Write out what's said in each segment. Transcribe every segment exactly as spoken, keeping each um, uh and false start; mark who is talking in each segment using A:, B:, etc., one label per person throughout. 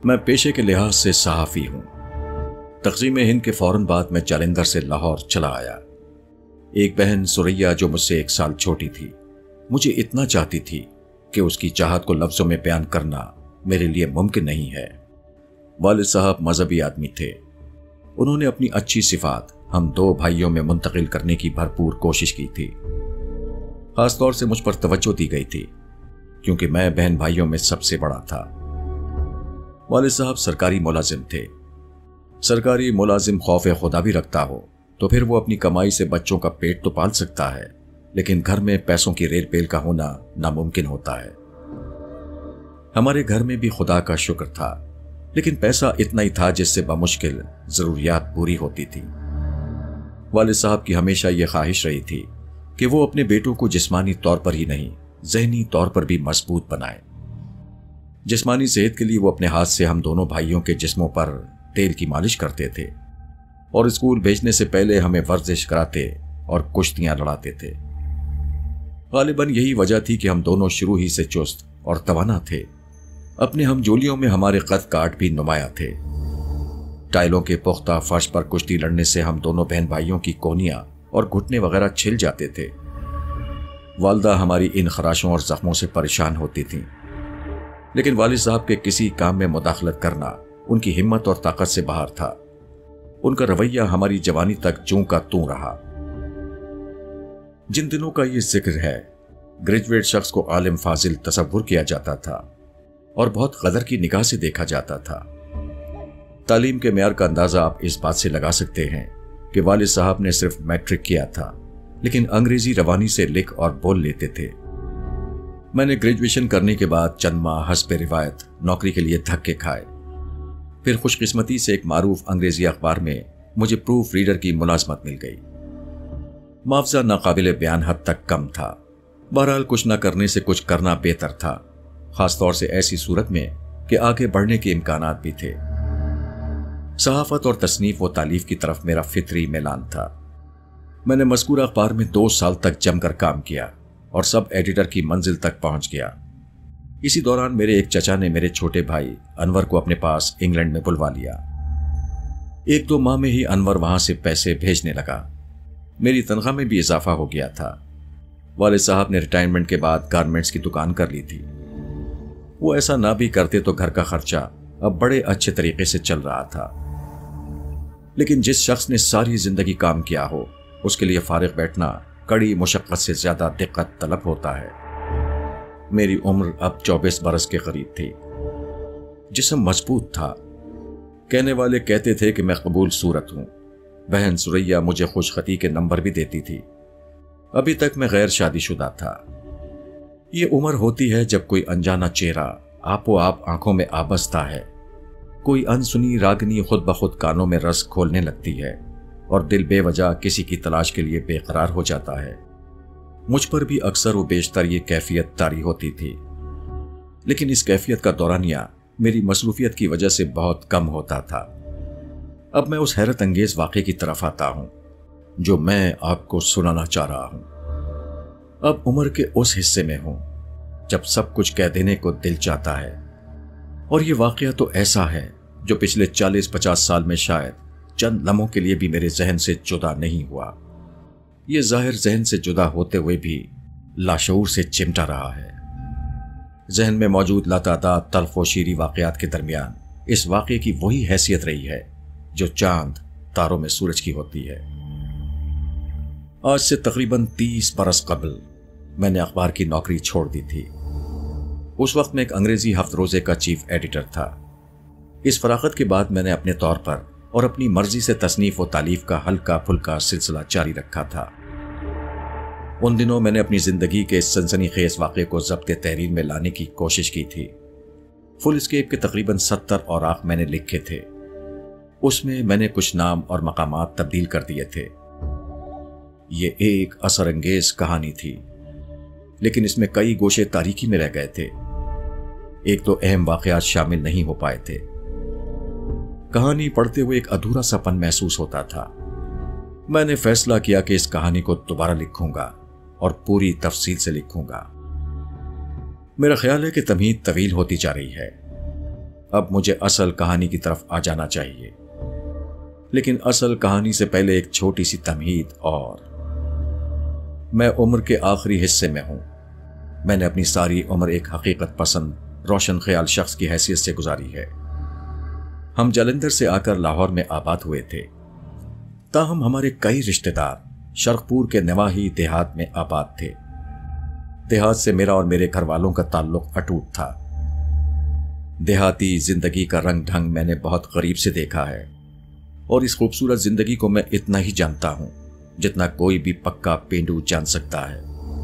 A: मैं पेशे के लिहाज से सहाफ़ी हूँ। तक़सीम हिंद के फ़ौरन बाद मैं जालंधर से लाहौर चला आया। एक बहन सुरैया जो मुझसे एक साल छोटी थी, मुझे इतना चाहती थी कि उसकी चाहत को लफ्ज़ों में बयान करना मेरे लिए मुमकिन नहीं है। वालिद साहब मजहबी आदमी थे। उन्होंने अपनी अच्छी सिफात हम दो भाइयों में मुंतकिल करने की भरपूर कोशिश की थी। खासतौर से मुझ पर तवज्जो दी गई थी क्योंकि मैं बहन भाइयों में सबसे बड़ा था। वालिद साहब सरकारी मुलाजिम थे। सरकारी मुलाजिम खौफ खुदा भी रखता हो तो फिर वो अपनी कमाई से बच्चों का पेट तो पाल सकता है, लेकिन घर में पैसों की रेल पेल का होना नामुमकिन होता है। हमारे घर में भी खुदा का शुक्र था, लेकिन पैसा इतना ही था जिससे बमुश्किल जरूरियात पूरी होती थी। वालिद साहब की हमेशा यह ख्वाहिश रही थी कि वो अपने बेटों को जिस्मानी तौर पर ही नहीं, ज़हनी तौर पर भी मजबूत बनाए। जिस्मानी सेहत के लिए वो अपने हाथ से हम दोनों भाइयों के जिस्मों पर तेल की मालिश करते थे और स्कूल भेजने से पहले हमें वर्जिश कराते और कुश्तियां लड़ाते थे। गालिबन यही वजह थी कि हम दोनों शुरू ही से चुस्त और तवाना थे। अपने हमजोलियों में हमारे कद काट भी नुमाया थे। टाइलों के पुख्ता फर्श पर कुश्ती लड़ने से हम दोनों बहन भाइयों की कोहनियां और घुटने वगैरह छिल जाते थे। वालदा हमारी इन खराशों और जख्मों से परेशान होती थीं, लेकिन वालिद साहब के किसी काम में मुदाखलत करना उनकी हिम्मत और ताकत से बाहर था। उनका रवैया हमारी जवानी तक जूं का तूं रहा। जिन दिनों का ये जिक्र है, ग्रेजुएट शख्स को आलिम फाजिल तसव्वुर किया जाता था और बहुत कदर की निगाह से देखा जाता था। तालीम के मेयार का अंदाजा आप इस बात से लगा सकते हैं कि वालिद साहब ने सिर्फ मैट्रिक किया था, लेकिन अंग्रेजी रवानी से लिख और बोल लेते थे। मैंने ग्रेजुएशन करने के बाद चंद माह हस्बे रिवायत नौकरी के लिए धक्के खाए। फिर खुशकिस्मती से एक मारूफ अंग्रेजी अखबार में मुझे प्रूफ रीडर की मुलाजमत मिल गई। मुआवजा नाकाबिले बयान हद तक कम था। बहरहाल कुछ न करने से कुछ करना बेहतर था, खासतौर से ऐसी सूरत में कि आगे बढ़ने के इम्कानात भी थे। सहाफत और तसनीफ व तालीफ की तरफ मेरा फितरी मैलान था। मैंने मज़कूरा अखबार में दो साल तक जमकर काम किया और सब एडिटर की मंजिल तक पहुंच गया। इसी दौरान मेरे एक चचा ने मेरे छोटे भाई अनवर को अपने पास इंग्लैंड में बुलवा लिया। एक दो माह में ही अनवर वहां से पैसे भेजने लगा। मेरी तनख्वाह में भी इजाफा हो गया था। वालिद साहब ने रिटायरमेंट के बाद गारमेंट्स की दुकान कर ली थी। वो ऐसा ना भी करते तो घर का खर्चा अब बड़े अच्छे तरीके से चल रहा था, लेकिन जिस शख्स ने सारी जिंदगी काम किया हो उसके लिए फारिग बैठना कड़ी मुशक्कत से ज्यादा दिक्कत तलब होता है। मेरी उम्र अब चौबीस बरस के करीब थी। जिस्म मजबूत था। कहने वाले कहते थे कि मैं कबूल सूरत हूं। बहन सुरैया मुझे खुशखती के नंबर भी देती थी। अभी तक मैं गैर शादीशुदा था। ये उम्र होती है जब कोई अनजाना चेहरा आपो आप आंखों में आबसता है, कोई अनसुनी रागनी खुद ब खुद कानों में रस खोलने लगती है और दिल बेवजह किसी की तलाश के लिए बेकरार हो जाता है। मुझ पर भी अक्सर व बेशतर ये कैफियत तारी होती थी, लेकिन इस कैफियत का दौरानिया मेरी मसरूफियत की वजह से बहुत कम होता था। अब मैं उस हैरत अंगेज वाक़े की तरफ आता हूं जो मैं आपको सुनाना चाह रहा हूं। अब उम्र के उस हिस्से में हूं जब सब कुछ कह देने को दिल चाहता है, और ये वाक़या तो ऐसा है जो पिछले चालीस पचास साल में शायद चंद लम्हों के लिए भी मेरे जहन से जुदा नहीं हुआ। ये जाहिर जहन से जुदा होते हुए भी लाशऊर से चिमटा रहा है। जहन में मौजूद लातादाद तल्ख व शीरी वाक़यात के दरमियान इस वाक़े की वही हैसियत रही है जो चांद तारों में सूरज की होती है। आज से तकरीबन तीस बरस कबल मैंने अखबार की नौकरी छोड़ दी थी। उस वक्त मैं एक अंग्रेजी हफ्त रोजे का चीफ एडिटर था। इस फरागत के बाद मैंने अपने तौर पर और अपनी मर्जी से तसनीफ व तालीफ का हल्का फुल्का सिलसिला जारी रखा था। उन दिनों मैंने अपनी जिंदगी के इस सनसनीखेज वाक़े को ज़ब्त तहरीर में लाने की कोशिश की थी। फुल स्केप के तकरीबन सत्तर औराक मैंने लिखे थे। उसमें मैंने कुछ नाम और मकामात तब्दील कर दिए थे। ये एक असरअंगेज कहानी थी, लेकिन इसमें कई गोशे तारीकी में रह गए थे। एक तो अहम वाक़यात शामिल नहीं हो पाए थे। कहानी पढ़ते हुए एक अधूरा सपन महसूस होता था। मैंने फैसला किया कि इस कहानी को दोबारा लिखूंगा और पूरी तफसील से लिखूंगा। मेरा ख्याल है कि तमहीद तवील होती जा रही है। अब मुझे असल कहानी की तरफ आ जाना चाहिए, लेकिन असल कहानी से पहले एक छोटी सी तमहीद। और मैं उम्र के आखिरी हिस्से में हूं। मैंने अपनी सारी उम्र एक हकीकत पसंद, रोशन ख्याल शख्स की हैसियत से गुजारी है। हम जालंधर से आकर लाहौर में आबाद हुए थे, ताहम हमारे कई रिश्तेदार शर्कपुर के नवाही देहात में आबाद थे। देहात से मेरा और मेरे घर वालों का ताल्लुक अटूट था। देहाती जिंदगी का रंग ढंग मैंने बहुत करीब से देखा है, और इस खूबसूरत जिंदगी को मैं इतना ही जानता हूं जितना कोई भी पक्का पेंडू जान सकता है।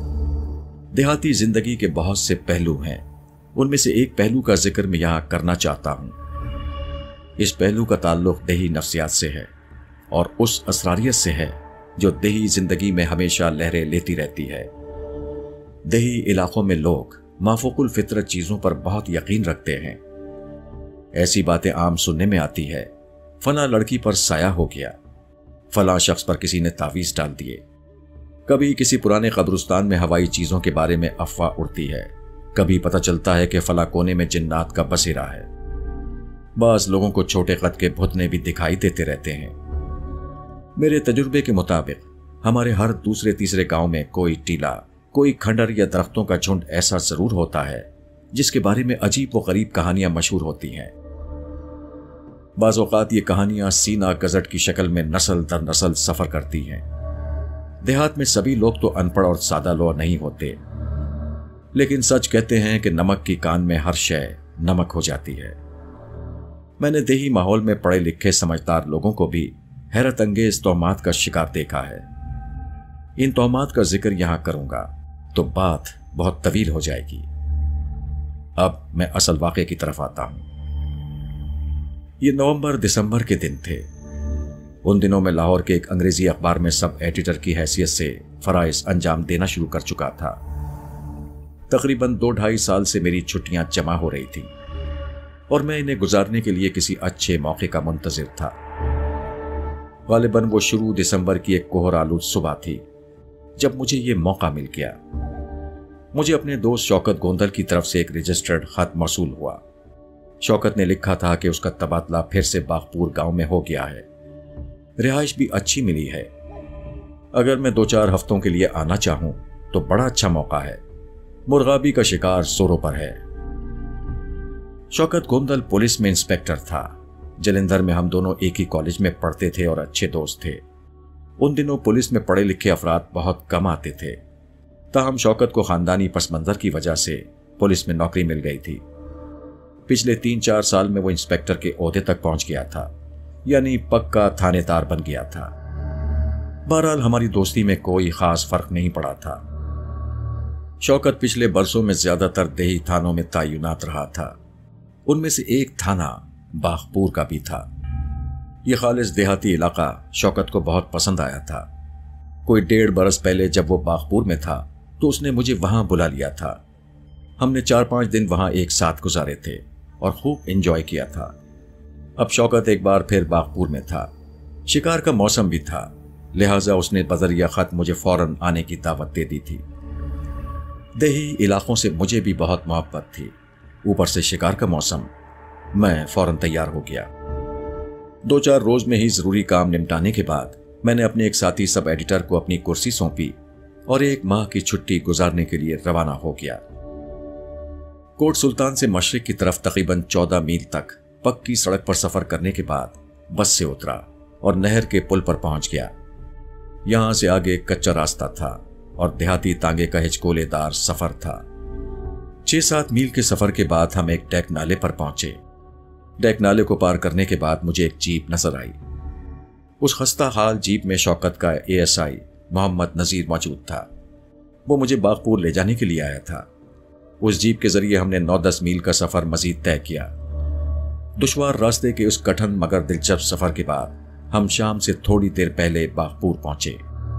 A: देहाती जिंदगी के बहुत से पहलू हैं, उनमें से एक पहलू का जिक्र मैं यहां करना चाहता हूं। इस पहलू का ताल्लुक देही नफ्सियात से है, और उस असरारियत से है जो देही जिंदगी में हमेशा लहरें लेती रहती है। देही इलाकों में लोग माफूकुल फितरत चीजों पर बहुत यकीन रखते हैं। ऐसी बातें आम सुनने में आती है, फला लड़की पर साया हो गया, फला शख्स पर किसी ने तावीज डाल दिए। कभी किसी पुराने कब्रिस्तान में हवाई चीजों के बारे में अफवाह उड़ती है, कभी पता चलता है कि फला कोने में जिन्नात का बसेरा है। बाज लोगों को छोटे कद के भुतने भी दिखाई देते रहते हैं। मेरे तजुर्बे के मुताबिक हमारे हर दूसरे तीसरे गांव में कोई टीला, कोई खंडर या दरख्तों का झुंड ऐसा जरूर होता है जिसके बारे में अजीब व गरीब कहानियां मशहूर होती हैं। बाज़ औक़ात ये कहानियां सीना गजट की शक्ल में नस्ल दर नस्ल सफर करती हैं। देहात में सभी लोग तो अनपढ़ और सादा लो नहीं होते, लेकिन सच कहते हैं कि नमक की कान में हर शय नमक हो जाती है। मैंने देही माहौल में पढ़े लिखे समझदार लोगों को भी हैरत अंगेज तोहमात का शिकार देखा है। इन तोहमात का जिक्र यहां करूंगा तो बात बहुत तवील हो जाएगी। अब मैं असल वाक़े की तरफ आता हूं। ये नवंबर दिसंबर के दिन थे। उन दिनों में लाहौर के एक अंग्रेजी अखबार में सब एडिटर की हैसियत से फराइज अंजाम देना शुरू कर चुका था। तकरीबन दो ढाई साल से मेरी छुट्टियां जमा हो रही थी और मैं इन्हें गुजारने के लिए किसी अच्छे मौके का मुंतजिर था। गालिबन वो शुरू दिसंबर की एक कोहर आलूद सुबह थी जब मुझे ये मौका मिल गया। मुझे अपने दोस्त शौकत गोंदल की तरफ से एक रजिस्टर्ड खत मौसूल हुआ। शौकत ने लिखा था कि उसका तबादला फिर से बागपुर गांव में हो गया है। रिहाइश भी अच्छी मिली है। अगर मैं दो चार हफ्तों के लिए आना चाहूं तो बड़ा अच्छा मौका है। मुर्गाबी का शिकार जोरों पर है। शौकत गोंदल पुलिस में इंस्पेक्टर था। जालंधर में हम दोनों एक ही कॉलेज में पढ़ते थे और अच्छे दोस्त थे। उन दिनों पुलिस में पढ़े लिखे अफराद बहुत कम आते थे, ताहम शौकत को खानदानी पस मंजर की वजह से पुलिस में नौकरी मिल गई थी। पिछले तीन चार साल में वो इंस्पेक्टर के ओहदे तक पहुंच गया था, यानी पक्का थानेदार बन गया था। बहरहाल हमारी दोस्ती में कोई खास फर्क नहीं पड़ा था। शौकत पिछले बरसों में ज्यादातर देही थानों में तैनात रहा था। उनमें से एक थाना बागपुर का भी था। यह खालिस देहाती इलाका शौकत को बहुत पसंद आया था। कोई डेढ़ बरस पहले जब वो बागपुर में था तो उसने मुझे वहां बुला लिया था। हमने चार पांच दिन वहां एक साथ गुजारे थे और खूब एंजॉय किया था। अब शौकत एक बार फिर बागपुर में था। शिकार का मौसम भी था, लिहाजा उसने बजरिया खत मुझे फौरन आने की दावत दे दी थी। देही इलाकों से मुझे भी बहुत मोहब्बत थी, ऊपर से शिकार का मौसम। मैं फौरन तैयार हो गया। दो चार रोज में ही जरूरी काम निपटाने के बाद मैंने अपने एक साथी सब एडिटर को अपनी कुर्सी सौंपी और एक माह की छुट्टी गुजारने के लिए रवाना हो गया। कोट सुल्तान से मशरिक की तरफ तकरीबन चौदह मील तक पक्की सड़क पर सफर करने के बाद बस से उतरा और नहर के पुल पर पहुंच गया। यहां से आगे कच्चा रास्ता था और देहाती तांगे का हिचकोलेदार सफर था। छह सात मील के सफर के बाद हम एक डेक नाले पर पहुंचे। डेक नाले को पार करने के बाद मुझे एक जीप नजर आई। उस खस्ता हाल जीप में शौकत का एएसआई मोहम्मद नजीर मौजूद था। वो मुझे बागपुर ले जाने के लिए आया था। उस जीप के जरिए हमने नौ दस मील का सफर मजीद तय किया। दुश्वार रास्ते के उस कठिन मगर दिलचस्प सफर के बाद हम शाम से थोड़ी देर पहले बागपुर पहुंचे।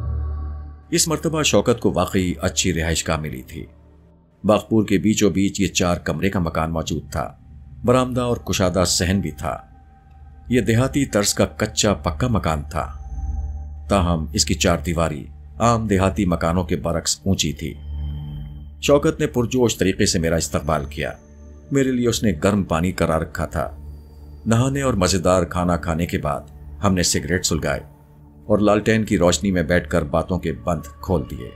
A: इस मर्तबा शौकत को वाकई अच्छी रिहाइशगाह मिली थी। बागपुर के बीचों बीच ये चार कमरे का मकान मौजूद था। बरामदा और कुशादा सहन भी था। यह देहाती तर्ज का कच्चा पक्का मकान था, ताहम इसकी चार दीवारी आम देहाती मकानों के बरक्स ऊंची थी। शौकत ने पुरजोश तरीके से मेरा इस्तकबाल किया। मेरे लिए उसने गर्म पानी करा रखा था। नहाने और मजेदार खाना खाने के बाद हमने सिगरेट सुलगाए और लालटेन की रोशनी में बैठकर बातों के बंद खोल दिए।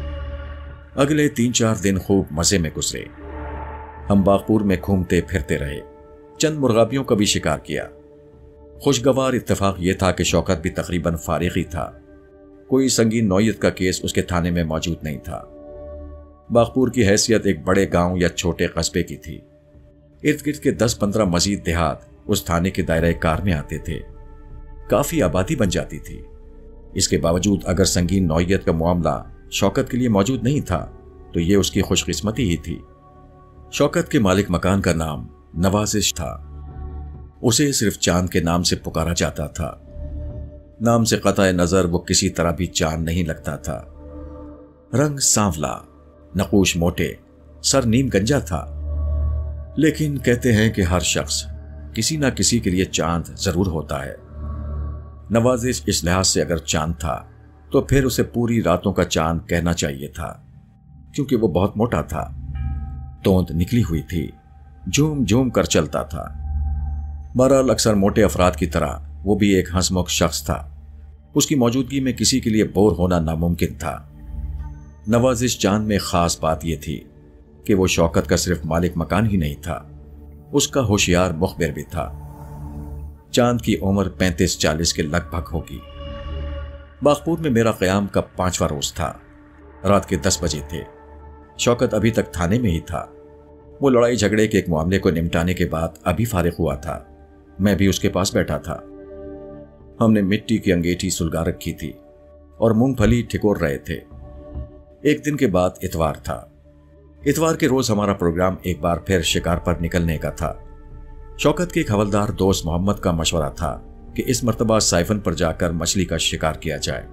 A: अगले तीन चार दिन खूब मजे में गुजरे। हम बागपुर में घूमते फिरते रहे, चंद मुर्गाबियों का भी शिकार किया। खुशगवार इत्तेफाक यह था कि शौकत भी तकरीबन फारिग ही था। कोई संगीन नौयत का केस उसके थाने में मौजूद नहीं था। बागपुर की हैसियत एक बड़े गांव या छोटे कस्बे की थी। इर्द गिर्द के दस पंद्रह मजीद देहात उस थाने के दायरे कार में आते थे। काफी आबादी बन जाती थी। इसके बावजूद अगर संगीन नौयत का मामला शौकत के लिए मौजूद नहीं था तो यह उसकी खुशकिस्मती ही थी। शौकत के मालिक मकान का नाम नवाजिश था। उसे सिर्फ चांद के नाम से पुकारा जाता था। नाम से कतई नजर वो किसी तरह भी चांद नहीं लगता था। रंग सांवला, नकूश मोटे, सर नीम गंजा था। लेकिन कहते हैं कि हर शख्स किसी ना किसी के लिए चांद जरूर होता है। नवाजिश इस लिहाज से अगर चांद था तो फिर उसे पूरी रातों का चांद कहना चाहिए था, क्योंकि वो बहुत मोटा था, तोंद निकली हुई थी, झूम झूम कर चलता था। बहरहाल अक्सर मोटे अफराद की तरह वो भी एक हंसमुख शख्स था। उसकी मौजूदगी में किसी के लिए बोर होना नामुमकिन था। नवाजिश चांद में खास बात यह थी कि वो शौकत का सिर्फ मालिक मकान ही नहीं था, उसका होशियार मुखबिर भी था। चांद की उम्र पैंतीस चालीस के लगभग होगी। बागपुर में मेरा क़याम का पांचवा रोज था। रात के दस बजे थे। शौकत अभी तक थाने में ही था। वो लड़ाई झगड़े के एक मामले को निपटाने के बाद अभी फारिग हुआ था। मैं भी उसके पास बैठा था। हमने मिट्टी की अंगीठी सुलगा रखी थी और मूंगफली ठिकोर रहे थे। एक दिन के बाद इतवार था। इतवार के रोज हमारा प्रोग्राम एक बार फिर शिकार पर निकलने का था। शौकत के एक हवलदार दोस्त मोहम्मद का मशवरा था कि इस मर्तबा साइफन पर जाकर मछली का शिकार किया जाए।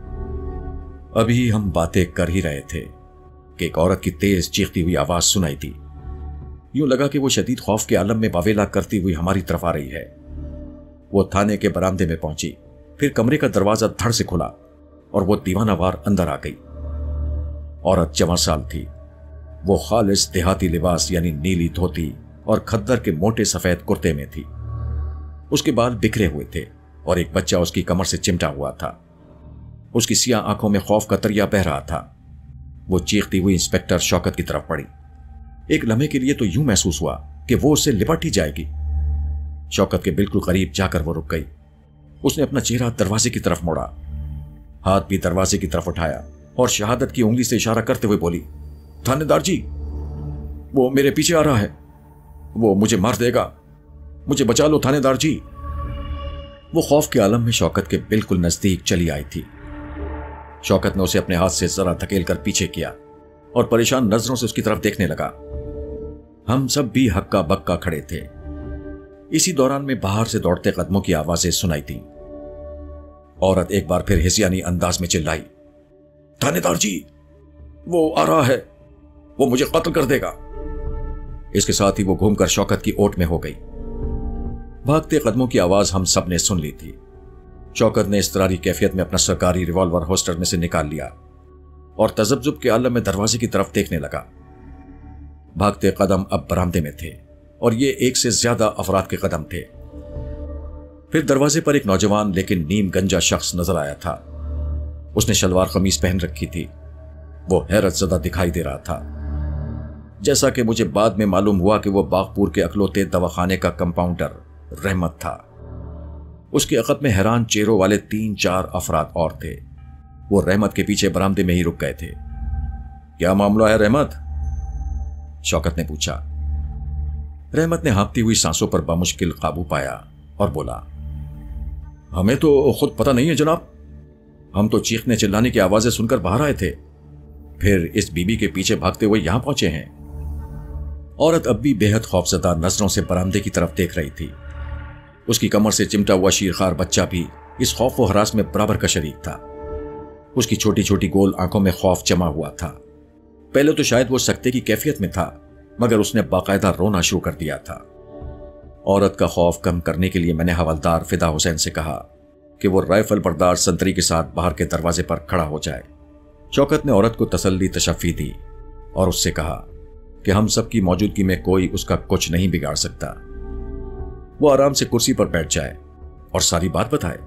A: अभी हम बातें कर ही रहे थे कि एक औरत की तेज चीखती हुई आवाज सुनाई दी। यूं लगा कि वो शदीद खौफ के आलम में बावेला करती हुई हमारी तरफ आ रही है। वो थाने के बरामदे में पहुंची, फिर कमरे का दरवाजा धड़ से खुला और वो दीवानावार अंदर आ गई। औरत जवां साल थी। वो खालिस देहाती लिबास यानी नीली धोती और खद्दर के मोटे सफेद कुर्ते में थी। उसके बाल बिखरे हुए थे और एक बच्चा उसकी कमर से चिमटा हुआ था। उसकी सियाह आंखों में खौफ का तरिया बह रहा था। वो चीखती हुई इंस्पेक्टर शौकत की तरफ बढ़ी। एक लम्हे के लिए तो यूं महसूस हुआ कि वो उससे लिपट ही जाएगी। शौकत के बिल्कुल करीब जाकर वो रुक गई। उसने अपना चेहरा दरवाजे की तरफ मोड़ा, हाथ भी दरवाजे की तरफ उठाया और शहादत की उंगली से इशारा करते हुए बोली, थानेदार जी, वो मेरे पीछे आ रहा है, वो मुझे मार देगा, मुझे बचा लो थानेदार जी। वो खौफ के आलम में शौकत के बिल्कुल नजदीक चली आई थी। शौकत ने उसे अपने हाथ से जरा धकेल कर पीछे किया और परेशान नजरों से उसकी तरफ देखने लगा। हम सब भी हक्का बक्का खड़े थे। इसी दौरान में बाहर से दौड़ते कदमों की आवाजें सुनाई दी। औरत एक बार फिर हिसियानी अंदाज में चिल्लाई, थानेदार जी, वो आ रहा है, वो मुझे कत्ल कर देगा। इसके साथ ही वो घूमकर शौकत की ओट में हो गई। भागते कदमों की आवाज हम सब ने सुन ली थी। शौकत ने इस्तरारी कैफियत में अपना सरकारी रिवॉल्वर होस्टर में से निकाल लिया और तजब्जुब के आलम में दरवाजे की तरफ देखने लगा। भागते कदम अब बरामदे में थे और ये एक से ज्यादा अफराद के कदम थे। फिर दरवाजे पर एक नौजवान लेकिन नीम गंजा शख्स नजर आया था। उसने शलवार कमीज पहन रखी थी। वो हैरत ज़दा दिखाई दे रहा था। जैसा कि मुझे बाद में मालूम हुआ कि वो बागपुर के अकलौते दवाखाने का कंपाउंडर रहमत था। उसके अकब में हैरान चेहरों वाले तीन चार अफराद और थे। वो रहमत के पीछे बरामदे में ही रुक गए थे। क्या मामला है रहमत? शौकत ने पूछा। रहमत ने हाँफती हुई सांसों पर बामुश्किल काबू पाया और बोला, हमें तो खुद पता नहीं है जनाब। हम तो चीखने चिल्लाने की आवाजें सुनकर बाहर आए थे, फिर इस बीबी के पीछे भागते हुए यहां पहुंचे हैं। औरत अब भी बेहद खौफजदा नजरों से बरामदे की तरफ देख रही थी। उसकी कमर से चिमटा हुआ शीरखार बच्चा भी इस खौफ व हरास में बराबर का शरीक था। उसकी छोटी छोटी गोल आंखों में खौफ जमा हुआ था। पहले तो शायद वो सख्ते की कैफियत में था, मगर उसने बाकायदा रोना शुरू कर दिया था। औरत का खौफ कम करने के लिए मैंने हवलदार फिदा हुसैन से कहा कि वो राइफल बरदार संतरी के साथ बाहर के दरवाजे पर खड़ा हो जाए। शौकत ने औरत को तसल्ली तशफ़ी दी और उससे कहा, कि हम सबकी मौजूदगी में कोई उसका कुछ नहीं बिगाड़ सकता। वो आराम से कुर्सी पर बैठ जाए और सारी बात बताए।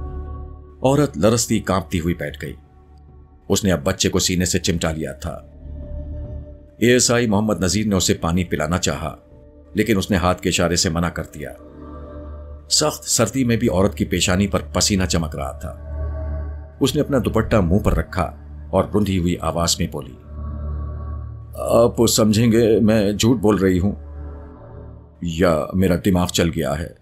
A: औरत लरसती कांपती हुई बैठ गई। उसने अब बच्चे को सीने से चिमटा लिया था। एएसआई मोहम्मद नजीर ने उसे पानी पिलाना चाहा, लेकिन उसने हाथ के इशारे से मना कर दिया। सख्त सर्दी में भी औरत की पेशानी पर पसीना चमक रहा था। उसने अपना दुपट्टा मुंह पर रखा और रुंधी हुई आवाज में बोली, आप समझेंगे मैं झूठ बोल रही हूं या मेरा दिमाग चल गया है।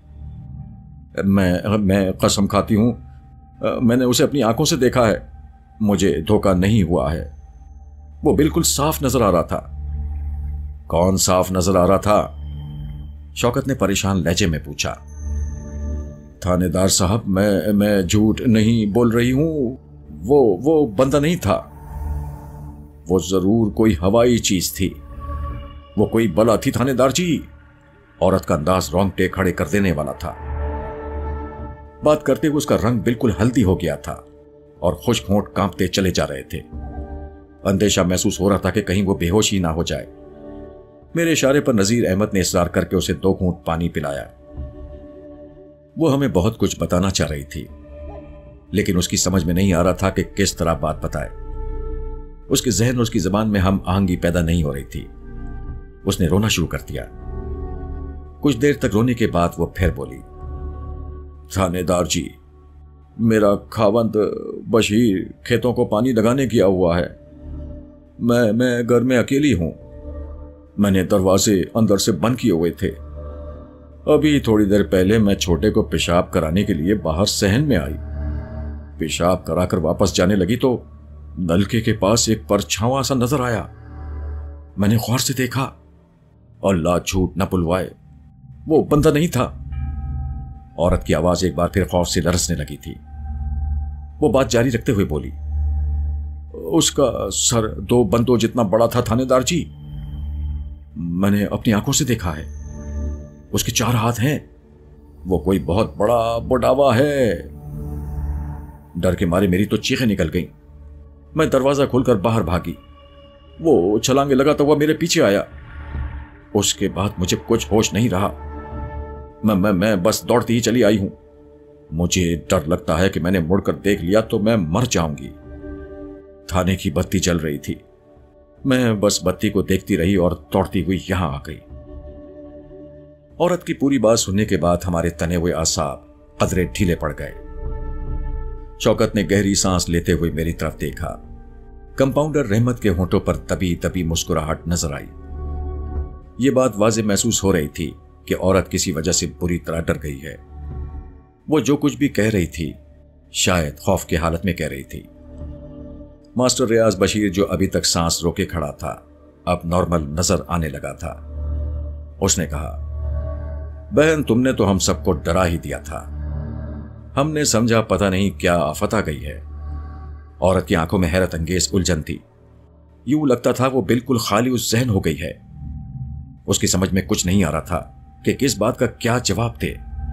A: मैं मैं कसम खाती हूं, मैंने उसे अपनी आंखों से देखा है, मुझे धोखा नहीं हुआ है। वो बिल्कुल साफ नजर आ रहा था। कौन साफ नजर आ रहा था? शौकत ने परेशान लहजे में पूछा। थानेदार साहब, मैं मैं झूठ नहीं बोल रही हूं, वो वो बंदा नहीं था। वो जरूर कोई हवाई चीज थी। वो कोई बला थी थानेदार जी। औरत का अंदाज रोंगटे खड़े कर देने वाला था। बात करते हुए उसका रंग बिल्कुल हल्दी हो गया था और खुश्क होंठ कांपते चले जा रहे थे। अंदेशा महसूस हो रहा था कि कहीं वो बेहोश ही ना हो जाए। मेरे इशारे पर नजीर अहमद ने इसरार करके उसे दो घूंट पानी पिलाया। वो हमें बहुत कुछ बताना चाह रही थी, लेकिन उसकी समझ में नहीं आ रहा था कि किस तरह बात बताए। उसके जहन और उसकी जबान में हम आहंगी पैदा नहीं हो रही थी। उसने रोना शुरू कर दिया। कुछ देर तक रोने के बाद वो फिर बोली, थानेदार जी, मेरा खावंद बशीर खेतों को पानी लगाने गया हुआ है। मैं मैं घर में अकेली हूं। मैंने दरवाजे अंदर से बंद किए हुए थे। अभी थोड़ी देर पहले मैं छोटे को पेशाब कराने के लिए बाहर सहन में आई। पेशाब कराकर वापस जाने लगी तो नलके के पास एक परछावा सा नजर आया। मैंने गौर से देखा। अल्लाह झूठ न बुलवाए, वो बंदा नहीं था। औरत की आवाज एक बार फिर खौफ से लरसने लगी थी। वो बात जारी रखते हुए बोली, उसका सर दो बंदों जितना बड़ा था थानेदार जी। मैंने अपनी आंखों से देखा है। उसके चार हाथ हैं। वो कोई बहुत बड़ा बुढ़ावा है। डर के मारे मेरी तो चीखें निकल गईं। मैं दरवाजा खोलकर बाहर भागी। वो छलांगे लगाता हुआ मेरे पीछे आया। उसके बाद मुझे कुछ होश नहीं रहा। मैं मैं मैं बस दौड़ती ही चली आई हूं। मुझे डर लगता है कि मैंने मुड़कर देख लिया तो मैं मर जाऊंगी। थाने की बत्ती जल रही थी। मैं बस बत्ती को देखती रही और दौड़ती हुई यहां आ गई। औरत की पूरी बात सुनने के बाद हमारे तने हुए आसाब कदरे ढीले पड़ गए। शौकत ने गहरी सांस लेते हुए मेरी तरफ देखा। कंपाउंडर रहमत के होंठों पर दबी दबी मुस्कुराहट नजर आई। ये बात वाज़ेह महसूस हो रही थी कि औरत किसी वजह से बुरी तरह डर गई है। वो जो कुछ भी कह रही थी शायद खौफ की हालत में कह रही थी। मास्टर रियाज बशीर, जो अभी तक सांस रोके खड़ा था, अब नॉर्मल नजर आने लगा था। उसने कहा, बहन, तुमने तो हम सबको डरा ही दिया था। हमने समझा पता नहीं क्या आफत आ गई है। औरत की आंखों में हैरत अंगेज उलझन थी। यूं लगता था वो बिल्कुल खाली उस जहन हो गई है। उसकी समझ में कुछ नहीं आ रहा था कि किस बात का क्या जवाब दे।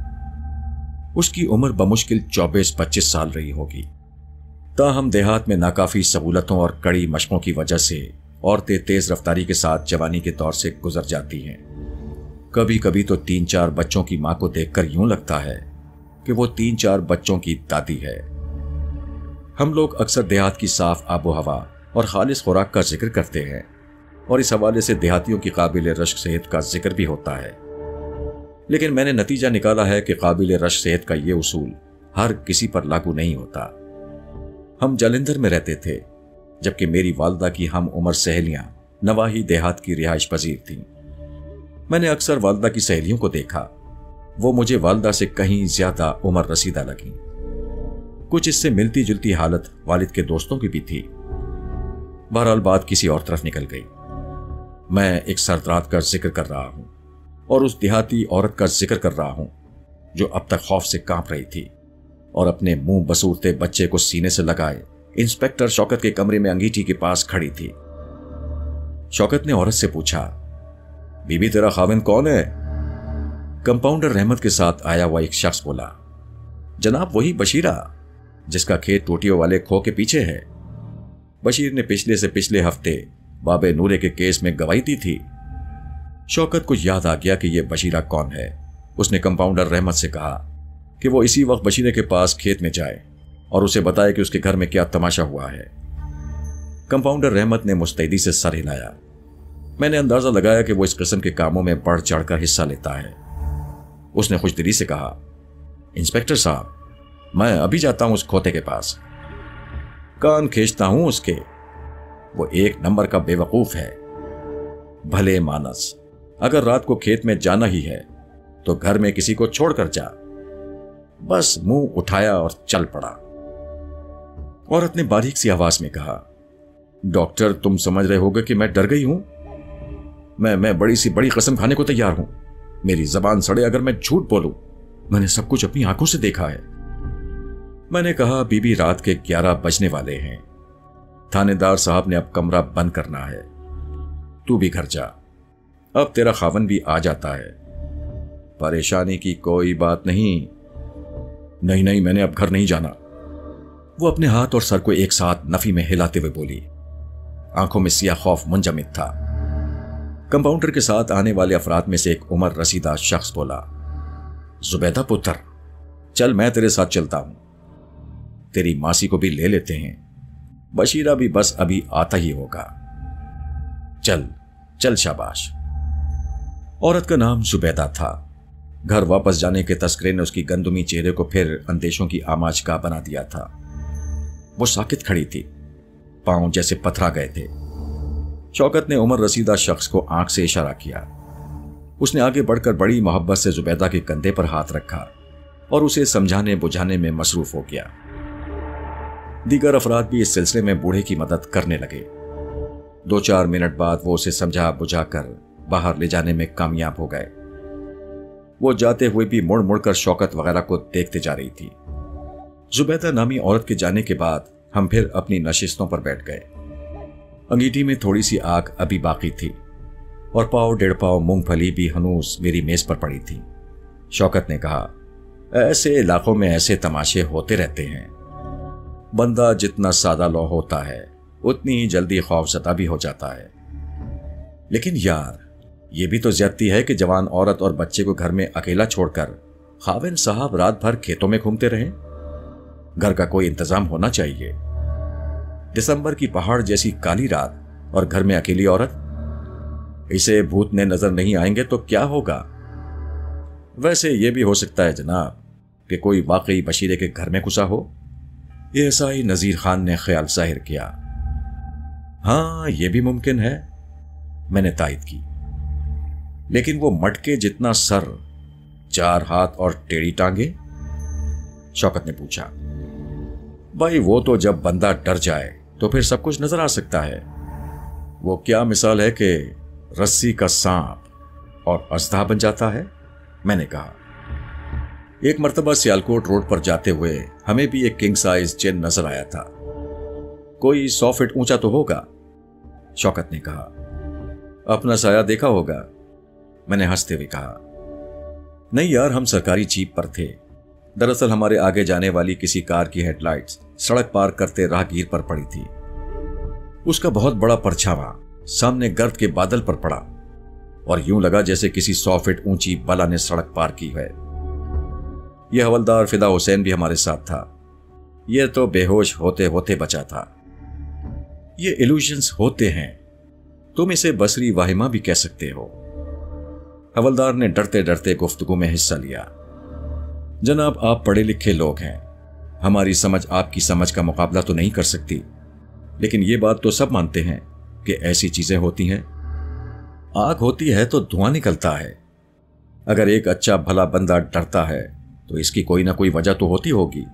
A: उसकी उम्र बमुश्किल चौबीस पच्चीस साल रही होगी। ताहम देहात में नाकाफी सहूलतों और कड़ी मशकों की वजह से औरतें तेज रफ्तारी के साथ जवानी के दौर से गुजर जाती हैं। कभी कभी तो तीन चार बच्चों की मां को देखकर यूं लगता है कि वो तीन चार बच्चों की दादी है। हम लोग अक्सर देहात की साफ आबो हवा और खालिस खुराक का जिक्र करते हैं और इस हवाले से देहातियों की काबिल रश्क सेहत का जिक्र भी होता है। लेकिन मैंने नतीजा निकाला है कि काबिल रश्क सेहत का ये उसूल हर किसी पर लागू नहीं होता। हम जालंधर में रहते थे, जबकि मेरी वालदा की हम उम्र सहेलियां नवाही देहात की रिहाइश पजीर थीं। मैंने अक्सर वालदा की सहेलियों को देखा। वो मुझे वालदा से कहीं ज्यादा उम्र रसीदा लगी। कुछ इससे मिलती जुलती हालत वालिद के दोस्तों की भी थी। बहरहाल बात किसी और तरफ निकल गई। मैं एक सरदरात का जिक्र कर रहा हूं और उस देहाती औरत का जिक्र कर रहा हूं जो अब तक खौफ से कांप रही थी और अपने मुंह बसूरते बच्चे को सीने से लगाए इंस्पेक्टर शौकत के कमरे में अंगीठी के पास खड़ी थी। शौकत ने औरत से पूछा, बीबी, तेरा खाविंद कौन है? कंपाउंडर रहमत के साथ आया हुआ एक शख्स बोला, जनाब, वही बशीरा जिसका खेत टोटियों वाले खो के पीछे है। बशीर ने पिछले से पिछले हफ्ते बाबे नूरे के केस में गवाही दी थी। शौकत को याद आ गया कि यह बशीरा कौन है। उसने कंपाउंडर रहमत से कहा कि वो इसी वक्त बशीरे के पास खेत में जाए और उसे बताए कि उसके घर में क्या तमाशा हुआ है। कंपाउंडर रहमत ने मुस्तैदी से सर हिलाया। मैंने अंदाजा लगाया कि वो इस किस्म के कामों में बढ़ चढ़कर हिस्सा लेता है। उसने खुशदिली से कहा, इंस्पेक्टर साहब, मैं अभी जाता हूं उस खोते के पास। कान खींचता हूं उसके। वो एक नंबर का बेवकूफ है। भले मानस, अगर रात को खेत में जाना ही है तो घर में किसी को छोड़कर जा। बस मुंह उठाया और चल पड़ा। औरत ने बारीक सी आवाज में कहा, डॉक्टर, तुम समझ रहे होगे कि मैं डर गई हूं। मैं मैं बड़ी सी बड़ी कसम खाने को तैयार हूं। मेरी जबान सड़े अगर मैं झूठ बोलूं। मैंने सब कुछ अपनी आंखों से देखा है। मैंने कहा, बीबी, रात के ग्यारह बजने वाले हैं। थानेदार साहब ने अब कमरा बंद करना है। तू भी घर जा। अब तेरा खावन भी आ जाता है। परेशानी की कोई बात नहीं। नहीं नहीं, मैंने अब घर नहीं जाना। वो अपने हाथ और सर को एक साथ नफी में हिलाते हुए बोली। आंखों में सिया खौफ मुंजमिद था। कंपाउंडर के साथ आने वाले अफराद में से एक उमर रसीदा शख्स बोला, जुबैदा पुत्र, चल मैं तेरे साथ चलता हूं। तेरी मासी को भी ले लेते हैं। बशीरा भी बस अभी आता ही होगा। चल चल, शाबाश। औरत का नाम जुबैदा था। घर वापस जाने के तस्करे ने उसकी गंदुमी चेहरे को फिर अंदेशों की आमाज का बना दिया था। वो साकित खड़ी थी, पांव जैसे पथरा गए थे। शौकत ने उमर रसीदा शख्स को आंख से इशारा किया। उसने आगे बढ़कर बड़ी मोहब्बत से जुबैदा के कंधे पर हाथ रखा और उसे समझाने बुझाने में मसरूफ हो गया। दीगर अफराद भी इस सिलसिले में बूढ़े की मदद करने लगे। दो चार मिनट बाद वो उसे समझा बुझाकर बाहर ले जाने में कामयाब हो गए। वो जाते हुए भी मुड़ मुड़कर शौकत वगैरह को देखते जा रही थी। जुबैदा नामी औरत के जाने के बाद हम फिर अपनी नशिस्तों पर बैठ गए। अंगीठी में थोड़ी सी आग अभी बाकी थी और पाव डेढ़ पाव मूंगफली भी हनूस मेरी मेज पर पड़ी थी। शौकत ने कहा, ऐसे इलाकों में ऐसे तमाशे होते रहते हैं। बंदा जितना सादा लौ होता है उतनी ही जल्दी खौफजदा भी हो जाता है। लेकिन यार, ये भी तो ज्यादती है कि जवान औरत और बच्चे को घर में अकेला छोड़कर खाविन साहब रात भर खेतों में घूमते रहें। घर का कोई इंतजाम होना चाहिए। दिसंबर की पहाड़ जैसी काली रात और घर में अकेली औरत। इसे भूतने नजर नहीं आएंगे तो क्या होगा? वैसे यह भी हो सकता है जनाब कि कोई वाकई बशीरे के घर में घुसा हो। ऐसा ही नजीर खान ने ख्याल जाहिर किया। हाँ, यह भी मुमकिन है, मैंने तायद की। लेकिन वो मटके जितना सर, चार हाथ और टेढ़ी टांगे? शौकत ने पूछा। भाई, वो तो जब बंदा डर जाए तो फिर सब कुछ नजर आ सकता है। वो क्या मिसाल है कि रस्सी का सांप और अजदा बन जाता है? मैंने कहा। एक मर्तबा सियालकोट रोड पर जाते हुए हमें भी एक किंग साइज चेन नजर आया था। कोई सौ फीट ऊंचा तो होगा, शौकत ने कहा। अपना साया देखा होगा, मैंने हंसते हुए कहा। नहीं यार, हम सरकारी जीप पर थे। दरअसल हमारे आगे जाने वाली किसी कार की हेडलाइट्स सड़क पार करते राहगीर पर पड़ी थी। उसका बहुत बड़ा परछावा सामने गर्द के बादल पर पड़ा और यूं लगा जैसे किसी सौ फीट ऊंची बला ने सड़क पार की है। यह हवलदार फिदा हुसैन भी हमारे साथ था। यह तो बेहोश होते होते बचा था। ये इल्यूजन्स होते हैं, तुम इसे बसरी वाहिमा भी कह सकते हो। हवलदार ने डरते डरते गुफ्तगू में हिस्सा लिया। जनाब, आप पढ़े लिखे लोग हैं। हमारी समझ आपकी समझ का मुकाबला तो नहीं कर सकती, लेकिन ये बात तो सब मानते हैं कि ऐसी चीजें होती हैं। आग होती है तो धुआं निकलता है। अगर एक अच्छा भला बंदा डरता है तो इसकी कोई ना कोई वजह तो होती होगी।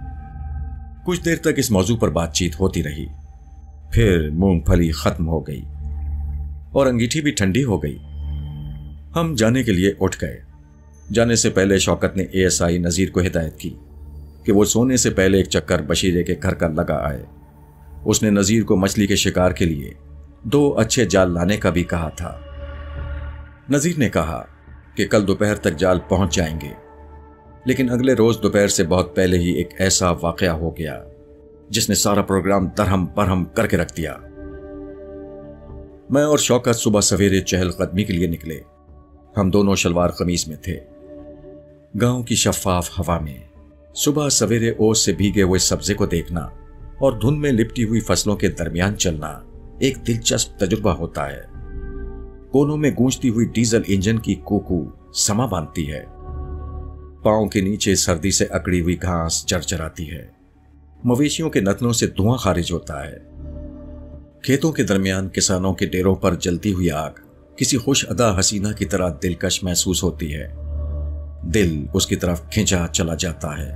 A: कुछ देर तक इस मौजू पर बातचीत होती रही। फिर मूंगफली खत्म हो गई और अंगीठी भी ठंडी हो गई। हम जाने के लिए उठ गए। जाने से पहले शौकत ने एएसआई नजीर को हिदायत की कि वो सोने से पहले एक चक्कर बशीरे के घर का लगा आए। उसने नजीर को मछली के शिकार के लिए दो अच्छे जाल लाने का भी कहा था। नजीर ने कहा कि कल दोपहर तक जाल पहुंच जाएंगे, लेकिन अगले रोज दोपहर से बहुत पहले ही एक ऐसा वाकया हो गया जिसने सारा प्रोग्राम दरहम बरहम करके रख दिया। मैं और शौकत सुबह सवेरे चहलकदमी के लिए निकले। हम दोनों शलवार कमीज में थे। गांव की शफाफ हवा में सुबह सवेरे ओस से भीगे हुए सब्जे को देखना और धुंध में लिपटी हुई फसलों के दरमियान चलना एक दिलचस्प तजुर्बा होता है। कोनों में गूंजती हुई डीजल इंजन की कूकू समा बांधती है। पांव के नीचे सर्दी से अकड़ी हुई घास चरचराती है। मवेशियों के नथनों से धुआं खारिज होता है। खेतों के दरमियान किसानों के डेरों पर जलती हुई आग किसी खुश अदा हसीना की तरह दिलकश महसूस होती है। दिल उसकी तरफ खींचा चला जाता है।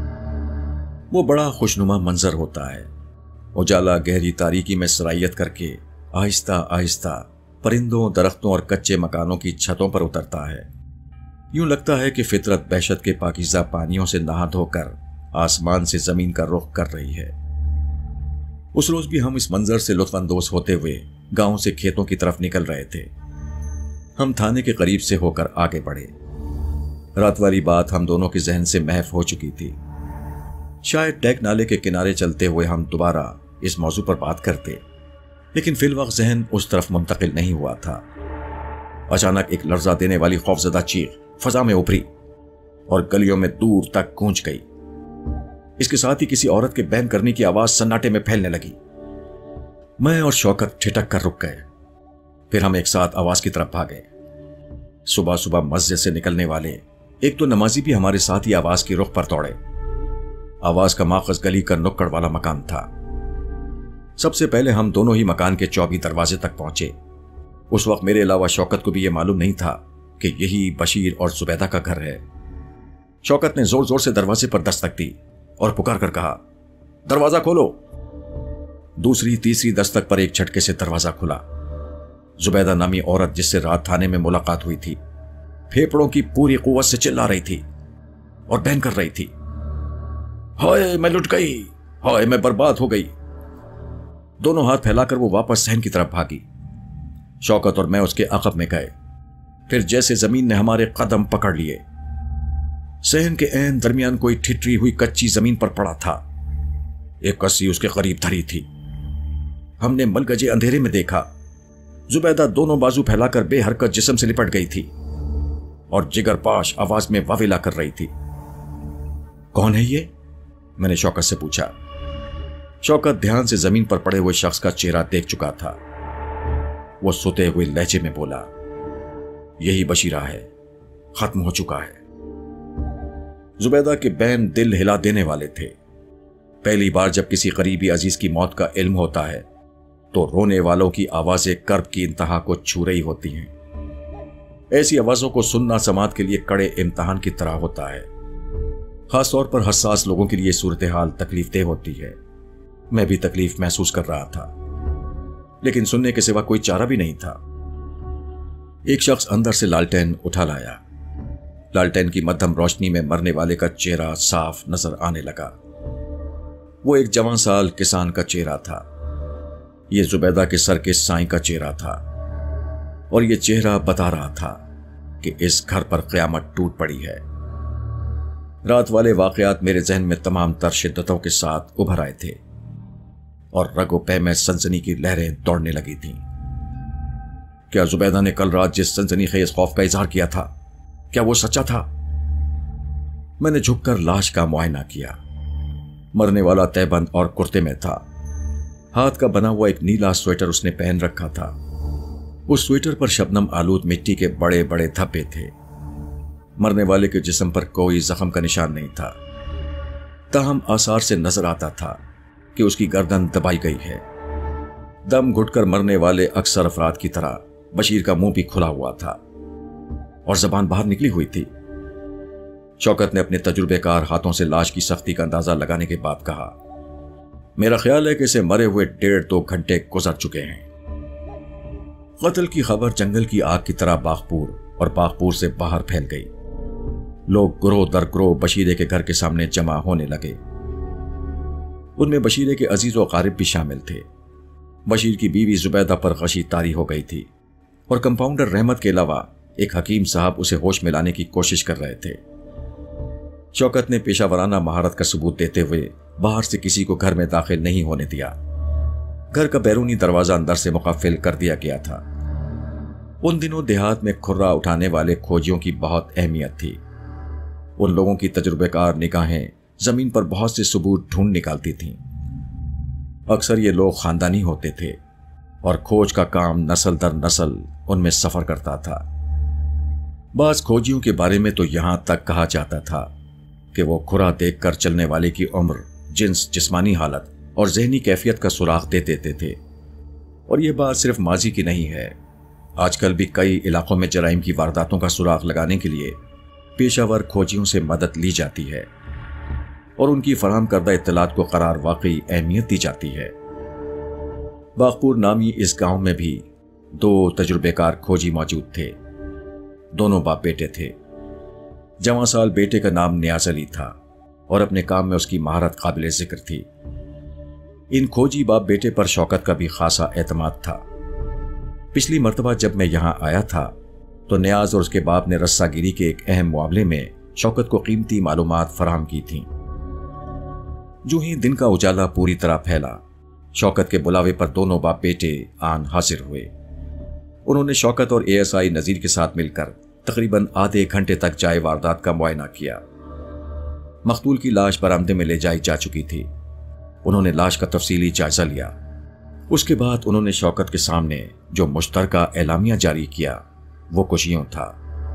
A: वो बड़ा खुशनुमा मंजर होता है। उजाला गहरी तारीकी में सरायत करके आहिस्ता आहिस्ता परिंदों, दरख्तों और कच्चे मकानों की छतों पर उतरता है। यूं लगता है कि फितरत बहशत के पाकीज़ा पानियों से नहा धोकर आसमान से जमीन का रुख कर रही है। उस रोज भी हम इस मंजर से लुत्फानंदोज होते हुए गांव से खेतों की तरफ निकल रहे थे। हम थाने के करीब से होकर आगे बढ़े। रात वाली बात हम दोनों के जहन से महफ हो चुकी थी। शायद टैक नाले के किनारे चलते हुए हम दोबारा इस मौजू पर बात करते, लेकिन फिल वक्त जहन उस तरफ मुंतकिल नहीं हुआ था। अचानक एक लर्जा देने वाली खौफजदा चीख फजा में उभरी और गलियों में दूर तक गूंज गई। इसके साथ ही किसी औरत के बैन करने की आवाज सन्नाटे में फैलने लगी। मैं और शौकत ठिठक कर रुक गए। फिर हम एक साथ आवाज की तरफ भागे। सुबह सुबह मस्जिद से निकलने वाले एक तो नमाजी भी हमारे साथ ही आवाज की रुख पर दौड़े। आवाज का माखज गली का नुक्कड़ वाला मकान था। सबसे पहले हम दोनों ही मकान के चौबी दरवाजे तक पहुंचे। उस वक्त मेरे अलावा शौकत को भी यह मालूम नहीं था कि यही बशीर और जुबैदा का घर है। शौकत ने जोर जोर से दरवाजे पर दस्तक दी और पुकार कर कहा, दरवाजा खोलो। दूसरी तीसरी दस्तक पर एक झटके से दरवाजा खुला। जुबैदा नामी औरत जिससे रात थाने में मुलाकात हुई थी, फेफड़ों की पूरी कुव्वत से चिल्ला रही थी और बहन कर रही थी, हाय मैं लुट गई, हाय मैं बर्बाद हो गई। दोनों हाथ फैलाकर वो वापस सहन की तरफ भागी। शौकत और मैं उसके अक़ब में गए। फिर जैसे जमीन ने हमारे कदम पकड़ लिए, सहन के ऐन दरमियान कोई ठिठरी हुई कच्ची जमीन पर पड़ा था। एक कस्सी उसके करीब धरी थी। हमने मलगजे अंधेरे में देखा, जुबैदा दोनों बाजू फैलाकर बेहरकत जिस्म से लिपट गई थी और जिगरपाश आवाज में वाविला कर रही थी। कौन है ये? मैंने शौकत से पूछा। शौकत ध्यान से जमीन पर पड़े हुए शख्स का चेहरा देख चुका था। वो सोते हुए लहजे में बोला, यही बशीरा है, खत्म हो चुका है। जुबैदा के बैन दिल हिला देने वाले थे। पहली बार जब किसी करीबी अजीज की मौत का इल्म होता है तो रोने वालों की आवाजें कर्ब की इंतहा को छू रही होती हैं। ऐसी आवाजों को सुनना समात के लिए कड़े इम्तिहान की तरह होता है। खासतौर पर हसास लोगों के लिए सूरत हाल तकलीफदेह होती है। मैं भी तकलीफ महसूस कर रहा था, लेकिन सुनने के सिवा कोई चारा भी नहीं था। एक शख्स अंदर से लालटेन उठा लाया। लालटेन की मध्यम रोशनी में मरने वाले का चेहरा साफ नजर आने लगा। वो एक जवान साल किसान का चेहरा था। ये जुबैदा के सर के साईं का चेहरा था और ये चेहरा बता रहा था कि इस घर पर क़यामत टूट पड़ी है। रात वाले वाकयात मेरे जहन में तमाम तर शिद्दतों के साथ उभर आए थे और रगो पै में सनसनी की लहरें दौड़ने लगी थीं। क्या जुबैदा ने कल रात जिस सनसनीखेज खौफ का इजहार किया था, क्या वो सच्चा था? मैंने झुककर लाश का मुआयना किया। मरने वाला तहबंद और कुर्ते में था। हाथ का बना हुआ एक नीला स्वेटर उसने पहन रखा था। उस स्वेटर पर शबनम आलूद मिट्टी के बड़े बड़े धब्बे थे। मरने वाले के जिस्म पर कोई जख्म का निशान नहीं था, ताहम आसार से नजर आता था कि उसकी गर्दन दबाई गई है। दम घुटकर मरने वाले अक्सर अफराद की तरह बशीर का मुंह भी खुला हुआ था और जबान बाहर निकली हुई थी। शौकत ने अपने तजुर्बेकार हाथों से लाश की सख्ती का अंदाजा लगाने के बाद कहा, मेरा ख्याल है कि इसे मरे हुए डेढ़ दो घंटे गुजर चुके हैं। कत्ल की खबर जंगल की आग की तरह बागपुर और बागपुर से बाहर फैल गई। लोग ग्रोह दर ग्रोह बशीरे के घर के सामने जमा होने लगे। उनमें बशीरे के अजीज व कारिब भी शामिल थे। बशीर की बीवी जुबैदा पर गशी तारी हो गई थी और कंपाउंडर रहमत के अलावा एक हकीम साहब उसे होश में लाने की कोशिश कर रहे थे। शौकत ने पेशावराना महारत का सबूत देते हुए बाहर से किसी को घर में दाखिल नहीं होने दिया। घर का बैरूनी दरवाजा अंदर से मुकफ्फिल कर दिया गया था। उन दिनों देहात में खुर्रा उठाने वाले खोजियों की बहुत अहमियत थी। उन लोगों की तजुर्बेकार निगाहें जमीन पर बहुत से सबूत ढूंढ निकालती थीं। अक्सर ये लोग खानदानी होते थे और खोज का काम नस्ल दर नस्ल उनमें सफर करता था। बाज खोजियों के बारे में तो यहां तक कहा जाता था कि वो खुरा देखकर चलने वाले की उम्र, जिन्स, जिस्मानी हालत और जहनी कैफियत का सुराग दे देते थे। और यह बात सिर्फ माजी की नहीं है। आजकल भी कई इलाकों में जराइम की वारदातों का सुराग लगाने के लिए पेशावर खोजियों से मदद ली जाती है और उनकी फराहम करदा इत्तलात को करार वाकई अहमियत दी जाती है। बागपुर नामी इस गांव में भी दो तजुर्बेकार खोजी मौजूद थे। दोनों बाप बेटे थे। जवां साल बेटे का नाम नियाज अली था और अपने काम में उसकी महारत काबिल जिक्र थी। इन खोजी बाप बेटे पर शौकत का भी खासा एतमाद था। पिछली मर्तबा जब मैं यहां आया था तो नियाज और उसके बाप ने रस्सागिरी के एक अहम मामले में शौकत को कीमती मालूमात फराहम की थी। जो ही दिन का उजाला पूरी तरह फैला, शौकत के बुलावे पर दोनों बाप बेटे आन हाजिर हुए। उन्होंने शौकत और एएसआई नजीर के साथ मिलकर तकरीबन आधे घंटे तक जाए वारदात का मुआयना किया। मकतूल की लाश बरामदे में ले जाई जा चुकी थी। उन्होंने लाश का तफसीली जायजा लिया। उसके बाद उन्होंने शौकत के सामने जो मुश्तरका एलामिया जारी किया वो कुछ यूं था।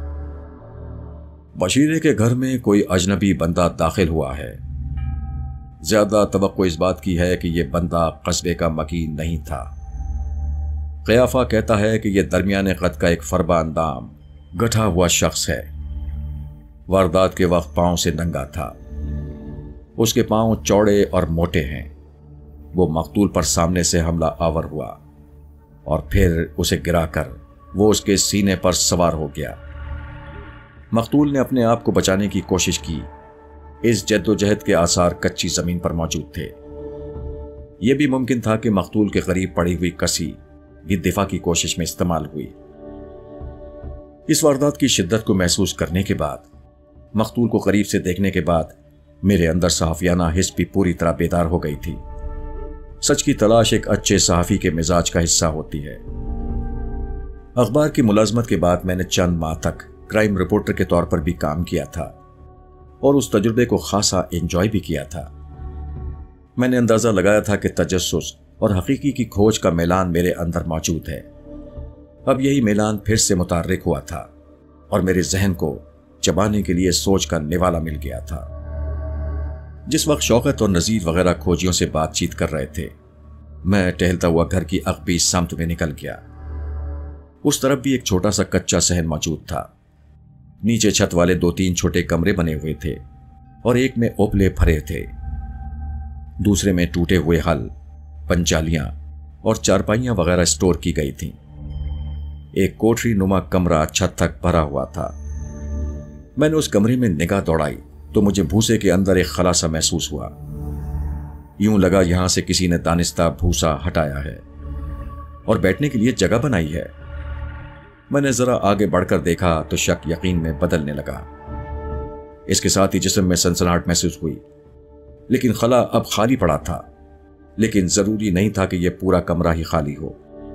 A: बशीरे के घर में कोई अजनबी बंदा दाखिल हुआ है। ज्यादा तवक्को इस बात की है कि यह बंदा कस्बे का मकीन नहीं था। क़याफ़ा कहता है कि यह दरमियाने कद का एक फरबा अंदाम गठा हुआ शख्स है। वारदात के वक्त पांव से नंगा था। उसके पांव चौड़े और मोटे हैं। वो मकतूल पर सामने से हमला आवर हुआ और फिर उसे गिराकर वो उसके सीने पर सवार हो गया। मकतूल ने अपने आप को बचाने की कोशिश की। इस जद्दोजहद के आसार कच्ची जमीन पर मौजूद थे। यह भी मुमकिन था कि मकतूल के करीब पड़ी हुई कसी भी दिफा की कोशिश में इस्तेमाल हुई। इस वारदात की शिद्दत को महसूस करने के बाद, मकतूल को करीब से देखने के बाद मेरे अंदर सहाफियाना हिस्स भी पूरी तरह बेदार हो गई थी। सच की तलाश एक अच्छे सहाफी के मिजाज का हिस्सा होती है। अखबार की मुलाजमत के बाद मैंने चंद माह तक क्राइम रिपोर्टर के तौर पर भी काम किया था और उस तजुर्बे को खासा एंजॉय भी किया था। मैंने अंदाजा लगाया था कि तजस्सुस और हकीकी की खोज का मैलान मेरे अंदर मौजूद है। अब यही मैलान फिर से मुतार्रिक हुआ था और मेरे जहन को चबाने के लिए सोच का निवाला मिल गया था। जिस वक्त शौकत और नजीर वगैरह खोजियों से बातचीत कर रहे थे, मैं टहलता हुआ घर की अगबी समत में निकल गया। उस तरफ भी एक छोटा सा कच्चा सहन मौजूद था। नीचे छत वाले दो तीन छोटे कमरे बने हुए थे और एक में ओपले भरे थे। दूसरे में टूटे हुए हल, पंचालियां और चारपाइयां वगैरह स्टोर की गई थीं। एक कोठरी नुमा कमरा छत तक भरा हुआ था। मैंने उस कमरे में निगाह दौड़ाई तो मुझे भूसे के अंदर एक खलासा महसूस हुआ। यूं लगा यहां से किसी ने दानिस्ता भूसा हटाया है और बैठने के लिए जगह बनाई है। मैंने जरा आगे बढ़कर देखा तो शक यकीन में बदलने लगा। इसके साथ ही जिस्म में सनसनाहट महसूस हुई। लेकिन खला अब खाली पड़ा था। लेकिन जरूरी नहीं था कि यह पूरा कमरा ही खाली हो।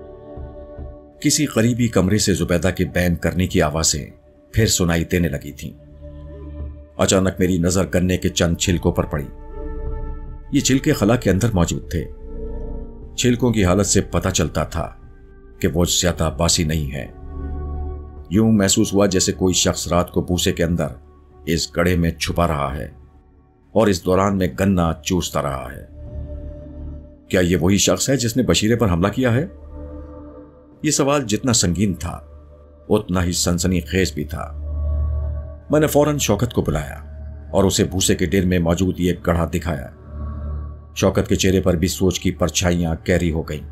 A: किसी करीबी कमरे से जुबैदा के बैन करने की आवाजें फिर सुनाई देने लगी थीं। अचानक मेरी नजर गन्ने के चंद छिलकों पर पड़ी। ये छिलके खला के अंदर मौजूद थे। छिलकों की हालत से पता चलता था कि वो ज्यादा बासी नहीं है। यूं महसूस हुआ जैसे कोई शख्स रात को भूसे के अंदर इस गड्ढे में छुपा रहा है और इस दौरान में गन्ना चूसता रहा है। क्या यह वही शख्स है जिसने बशीरे पर हमला किया है? यह सवाल जितना संगीन था उतना ही सनसनीखेज भी था। मैंने फौरन शौकत को बुलाया और उसे भूसे के ढेर में मौजूद ये गड्ढा दिखाया। शौकत के चेहरे पर भी सोच की परछाइयां गहरी हो गईं।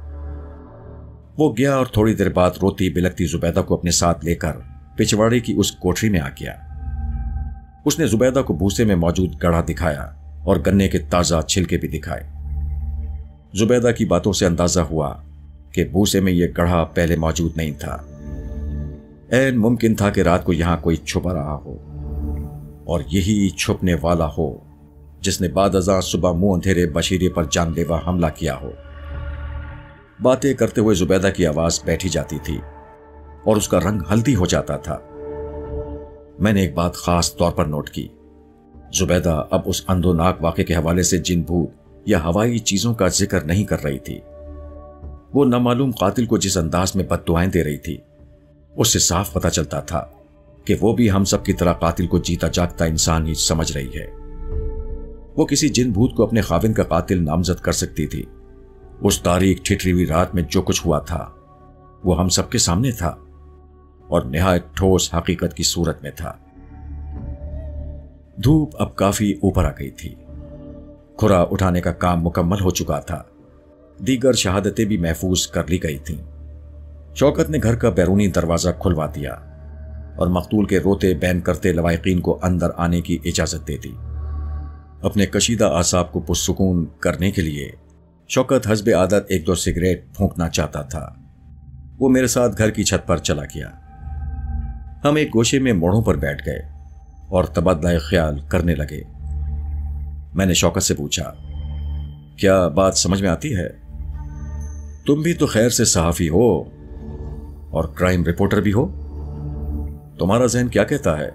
A: वो गया और थोड़ी देर बाद रोती बिलकती जुबैदा को अपने साथ लेकर पिछवाड़े की उस कोठरी में आ गया। उसने जुबैदा को भूसे में मौजूद गड्ढा दिखाया और गन्ने के ताजा छिलके भी दिखाए। जुबैदा की बातों से अंदाजा हुआ कि भूसे में यह गड्ढा पहले मौजूद नहीं था। ऐन मुमकिन था कि रात को यहां कोई छुपा रहा हो और यही छुपने वाला हो जिसने बाद अज़ां सुबह मुंह अंधेरे बशीरे पर जानलेवा हमला किया हो। बातें करते हुए जुबैदा की आवाज बैठी जाती थी और उसका रंग हल्दी हो जाता था। मैंने एक बात खास तौर पर नोट की। जुबैदा अब उस अंधोनाक वाक़े के हवाले से जिन भूत या हवाई चीजों का जिक्र नहीं कर रही थी। वो नामालूम कातिल को जिस अंदाज में बद्दुआएं दे रही थी, उससे साफ पता चलता था कि वो भी हम सब की तरह कातिल को जीता जागता इंसान ही समझ रही है। वो किसी जिन भूत को अपने खाविंद का कातिल नामजद कर सकती थी। उस तारीख ठिठरी हुई रात में जो कुछ हुआ था वो हम सबके सामने था और निहायत ठोस हकीकत की सूरत में था। धूप अब काफी ऊपर आ गई थी। खुरा उठाने का काम मुकम्मल हो चुका था। दीगर शहादतें भी महफूज कर ली गई थीं। शौकत ने घर का बैरूनी दरवाजा खुलवा दिया और मकतूल के रोते बैन करते लवाइकीन को अंदर आने की इजाजत दे दी। अपने कशीदा आसाब को पुरसुकून करने के लिए शौकत हस्बे आदत एक दो सिगरेट फूंकना चाहता था। वो मेरे साथ घर की छत पर चला गया। हम एक गोशे में मोड़ों पर बैठ गए और तबादला ख्याल करने लगे। मैंने शौकत से पूछा, क्या बात समझ में आती है? तुम भी तो खैर से सहाफी हो और क्राइम रिपोर्टर भी हो। तुम्हारा जहन क्या कहता है?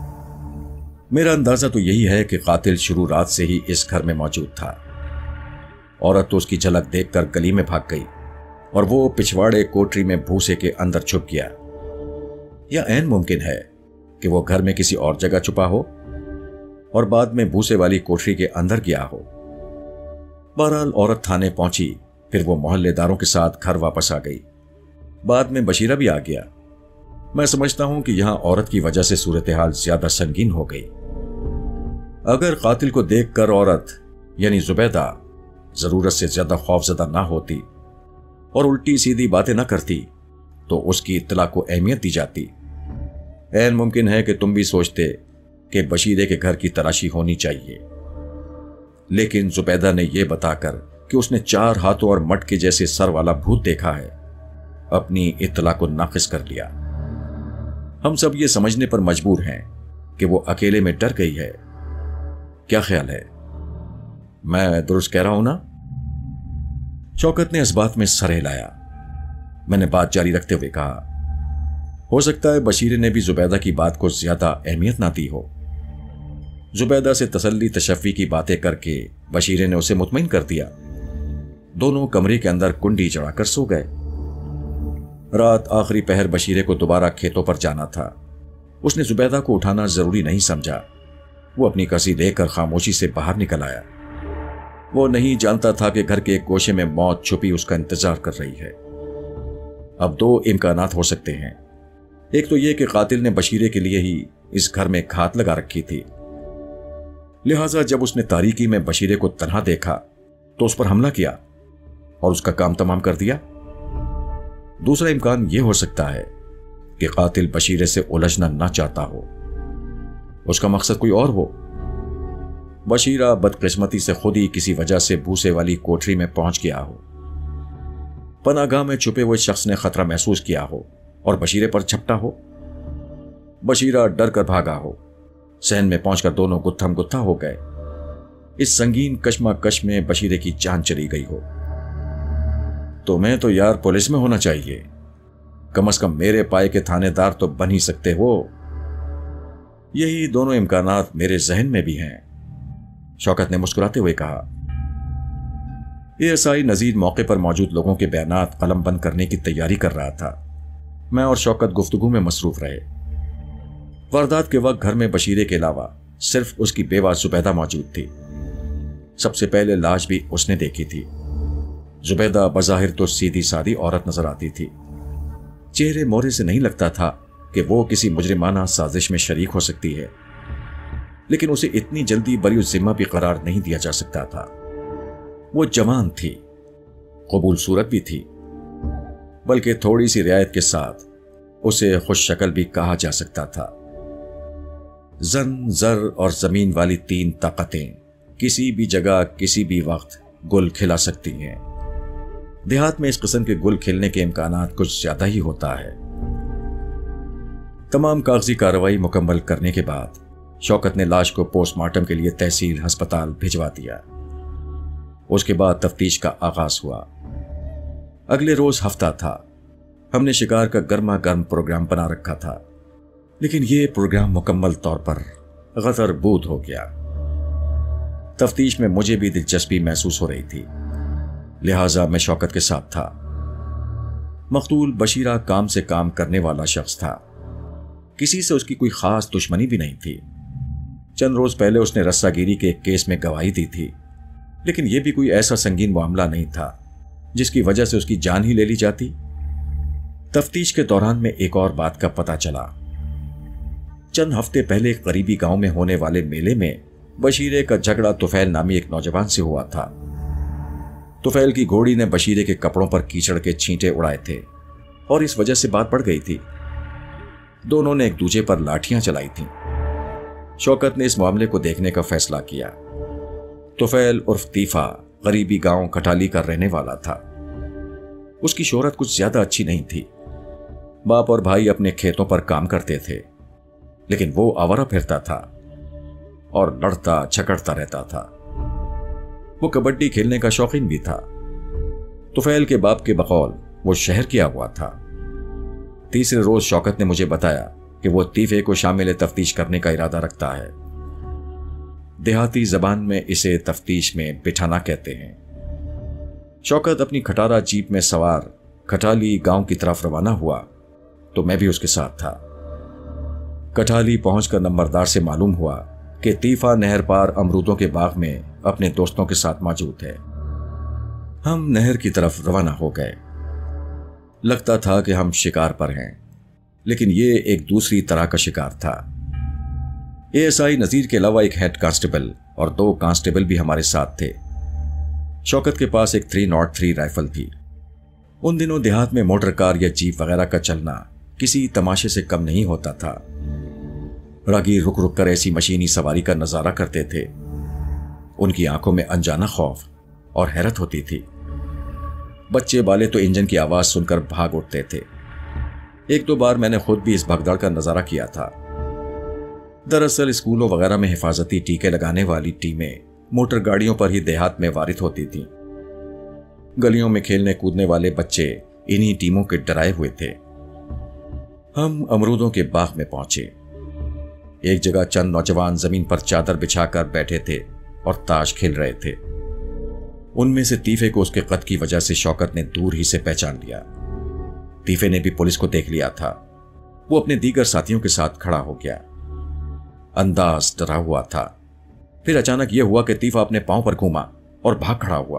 A: मेरा अंदाजा तो यही है कि कातिल शुरू रात से ही इस घर में मौजूद था। औरत तो उसकी झलक देखकर गली में भाग गई और वो पिछवाड़े कोठरी में भूसे के अंदर छुप गया। या ऐन मुमकिन है कि वो घर में किसी और जगह छुपा हो और बाद में भूसे वाली कोठरी के अंदर गया हो। बहरहाल औरत थाने पहुंची, फिर वो मोहल्लेदारों के साथ घर वापस आ गई। बाद में बशीरा भी आ गया। मैं समझता हूं कि यहां औरत की वजह से सूरत हाल ज्यादा संगीन हो गई। अगर कातिल को देखकर औरत यानी जुबैदा जरूरत से ज्यादा खौफजदा ना होती और उल्टी सीधी बातें ना करती तो उसकी इत्तला को अहमियत दी जाती। ऐन मुमकिन है कि तुम भी सोचते कि बशीरे के घर की तलाशी होनी चाहिए, लेकिन जुबैदा ने यह बताकर कि उसने चार हाथों और मटके जैसे सर वाला भूत देखा है, अपनी इत्तला को नाकिस कर लिया। हम सब ये समझने पर मजबूर हैं कि वो अकेले में डर गई है। क्या ख्याल है? मैं दुरुस्त कह रहा हूं ना? शौकत ने इस बात में सर हिलाया। मैंने बात जारी रखते हुए कहा, हो सकता है बशीरे ने भी जुबैदा की बात को ज्यादा अहमियत ना दी हो। जुबैदा से तसल्ली तशफ़ी की बातें करके बशीरे ने उसे मुतमईन कर दिया। दोनों कमरे के अंदर कुंडी चढ़ाकर सो गए। रात आखिरी पहर बशीरे को दोबारा खेतों पर जाना था। उसने जुबैदा को उठाना जरूरी नहीं समझा। वो अपनी कसी लेकर खामोशी से बाहर निकल आया। वो नहीं जानता था कि घर के एक गोशे में मौत छुपी उसका इंतजार कर रही है। अब दो इम्कानात हो सकते हैं। एक तो यह कि कातिल ने बशीरे के लिए ही इस घर में घात लगा रखी थी, लिहाजा जब उसने तारीकी में बशीरे को तन्हा देखा तो उस पर हमला किया और उसका काम तमाम कर दिया। दूसरा इम्कान यह हो सकता है कि कातिल बशीरे से उलझना ना चाहता हो, उसका मकसद कोई और हो। बशीरा बदकिस्मती से खुद ही किसी वजह से भूसे वाली कोठरी में पहुंच गया हो, पनागाह में छुपे हुए शख्स ने खतरा महसूस किया हो और बशीरे पर झपटा हो। बशीरा डर कर भागा हो, सहन में पहुंचकर दोनों गुत्थम गुत्था हो गए। इस संगीन कश्मकश में बशीरे की जान चली गई हो। तुम्हें तो यार पुलिस में होना चाहिए, कम से कम मेरे पाए के थानेदार तो बन ही सकते हो। यही दोनों इम्कानात मेरे जहन में भी हैं, शौकत ने मुस्कुराते हुए कहा। एएसआई नजीर मौके पर मौजूद लोगों के बयानात कलम बंद करने की तैयारी कर रहा था। मैं और शौकत गुफ्तगू में मसरूफ रहे। वारदात के वक्त घर में बशीरे के अलावा सिर्फ उसकी बेवा जुबैदा मौजूद थी। सबसे पहले लाश भी उसने देखी थी। जुबैदा बज़ाहिर तो सीधी सादी औरत नजर आती थी। चेहरे मोहरे से नहीं लगता था कि वो किसी मुजरिमाना साजिश में शरीक हो सकती है, लेकिन उसे इतनी जल्दी बरी जिम्मा भी करार नहीं दिया जा सकता था। वो जवान थी, कबूल सूरत भी थी, बल्कि थोड़ी सी रियायत के साथ उसे खुश शक्ल भी कहा जा सकता था। जन, जर और जमीन वाली तीन ताकतें किसी भी जगह किसी भी वक्त गुल खिला सकती हैं। देहात में इस किस्म के गुल खिलने के इम्कानात कुछ ज्यादा ही होता है। तमाम कागजी कार्रवाई मुकम्मल करने के बाद शौकत ने लाश को पोस्टमार्टम के लिए तहसील अस्पताल भिजवा दिया। उसके बाद तफ्तीश का आगाज हुआ। अगले रोज हफ्ता था। हमने शिकार का गर्मा गर्म प्रोग्राम बना रखा था, लेकिन यह प्रोग्राम मुकम्मल तौर पर गदरबूद हो गया। तफ्तीश में मुझे भी दिलचस्पी महसूस हो रही थी, लिहाजा मैं शौकत के साथ था। मकतूल बशीरा काम से काम करने वाला शख्स था। किसी से उसकी कोई खास दुश्मनी भी नहीं थी। चंद रोज पहले उसने रस्सागिरी के एक केस में गवाही दी थी, लेकिन यह भी कोई ऐसा संगीन मामला नहीं था जिसकी वजह से उसकी जान ही ले ली जाती। तफ्तीश के दौरान में एक और बात का पता चला। चंद हफ्ते पहले एक करीबी गांव में होने वाले मेले में बशीरे का झगड़ा तुफैल नामी एक नौजवान से हुआ था। तुफैल की घोड़ी ने बशीरे के कपड़ों पर कीचड़ के छींटे उड़ाए थे और इस वजह से बात बढ़ गई थी। दोनों ने एक दूसरे पर लाठियां चलाई थीं। शौकत ने इस मामले को देखने का फैसला किया। तुफैल उर्फ तीफा गरीबी गांव कटाली का रहने वाला था। उसकी शोहरत कुछ ज्यादा अच्छी नहीं थी। बाप और भाई अपने खेतों पर काम करते थे, लेकिन वो आवारा फिरता था और लड़ता झगड़ता रहता था। वो कबड्डी खेलने का शौकीन भी था। तुफैल के बाप के बकौल वो शहर किया हुआ था। तीसरे रोज शौकत ने मुझे बताया कि वो तीफे को शामिल तफ्तीश करने का इरादा रखता है। देहाती जबान में इसे तफ्तीश में बिठाना कहते हैं। शौकत अपनी खटारा जीप में सवार कटाली गांव की तरफ रवाना हुआ तो मैं भी उसके साथ था। कटाली पहुंचकर नंबरदार से मालूम हुआ कि तीफा नहर पार अमरूदों के बाग में अपने दोस्तों के साथ मौजूद है। हम नहर की तरफ रवाना हो गए। लगता था कि हम शिकार पर हैं, लेकिन ये एक दूसरी तरह का शिकार था। एएसआई नजीर के अलावा एक हेड कांस्टेबल और दो कांस्टेबल भी हमारे साथ थे। शौकत के पास एक थ्री नॉट थ्री राइफल थी। उन दिनों देहात में मोटर कार या जीप वगैरह का चलना किसी तमाशे से कम नहीं होता था। रागीर रुक रुक कर ऐसी मशीनी सवारी का नजारा करते थे। उनकी आंखों में अनजाना खौफ और हैरत होती थी। बच्चे बाले तो इंजन की आवाज सुनकर भाग उठते थे। एक दो बार मैंने खुद भी इस भगदड़ का नजारा किया था। दरअसल स्कूलों वगैरह में हिफाजती टीके लगाने वाली टीमें मोटर गाड़ियों पर ही देहात में वारिद होती थीं। गलियों में खेलने कूदने वाले बच्चे इन्हीं टीमों के डराए हुए थे। हम अमरूदों के बाग में पहुंचे। एक जगह चंद नौजवान जमीन पर चादर बिछाकर बैठे थे और ताश खेल रहे थे। उनमें से तीफे को उसके कद की वजह से शौकत ने दूर ही से पहचान लिया। तीफे ने भी पुलिस को देख लिया था। वो अपने दीगर साथियों के साथ खड़ा हो गया। अंदाज डरा हुआ था। फिर अचानक यह हुआ कि तीफा अपने पांव पर घूमा और भाग खड़ा हुआ।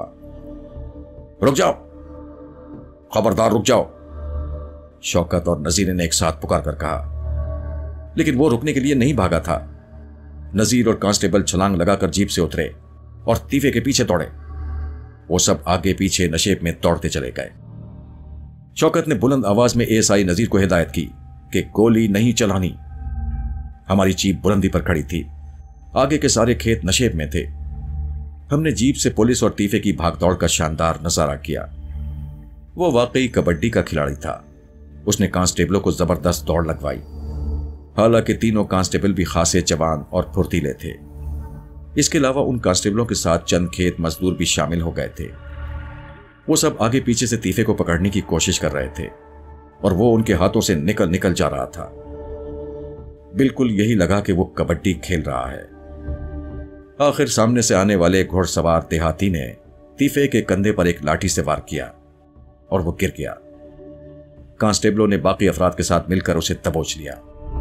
A: रुक जाओ, खबरदार रुक जाओ, शौकत और नजीर ने एक साथ पुकार कर कहा। लेकिन वो रुकने के लिए नहीं भागा था। नजीर और कांस्टेबल छलांग लगाकर जीप से उतरे और तीफे के पीछे दौड़े। वो सब आगे पीछे नशेब में दौड़ते चले गए। शौकत ने बुलंद आवाज में एएसआई नजीर को हिदायत की कि गोली नहीं चलानी। हमारी जीप बुलंदी पर खड़ी थी। आगे के सारे खेत नशेब में थे। हमने जीप से पुलिस और तीफे की भागदौड़ का शानदार नजारा किया। वो वाकई कबड्डी का खिलाड़ी था। उसने कांस्टेबलों को जबरदस्त दौड़ लगवाई। हालांकि तीनों कांस्टेबल भी खासे जवान और फुर्तीले थे। इसके अलावा उन कांस्टेबलों के साथ चंद खेत मजदूर भी शामिल हो गए थे। वो सब आगे पीछे से तीफे को पकड़ने की कोशिश कर रहे थे और वो उनके हाथों से निकल निकल जा रहा था। बिल्कुल यही लगा कि वो कबड्डी खेल रहा है। आखिर सामने से आने वाले घोड़सवार देहाती ने तीफे के कंधे पर एक लाठी से वार किया और वो गिर गया। कांस्टेबलों ने बाकी अफराद के साथ मिलकर उसे दबोच लिया।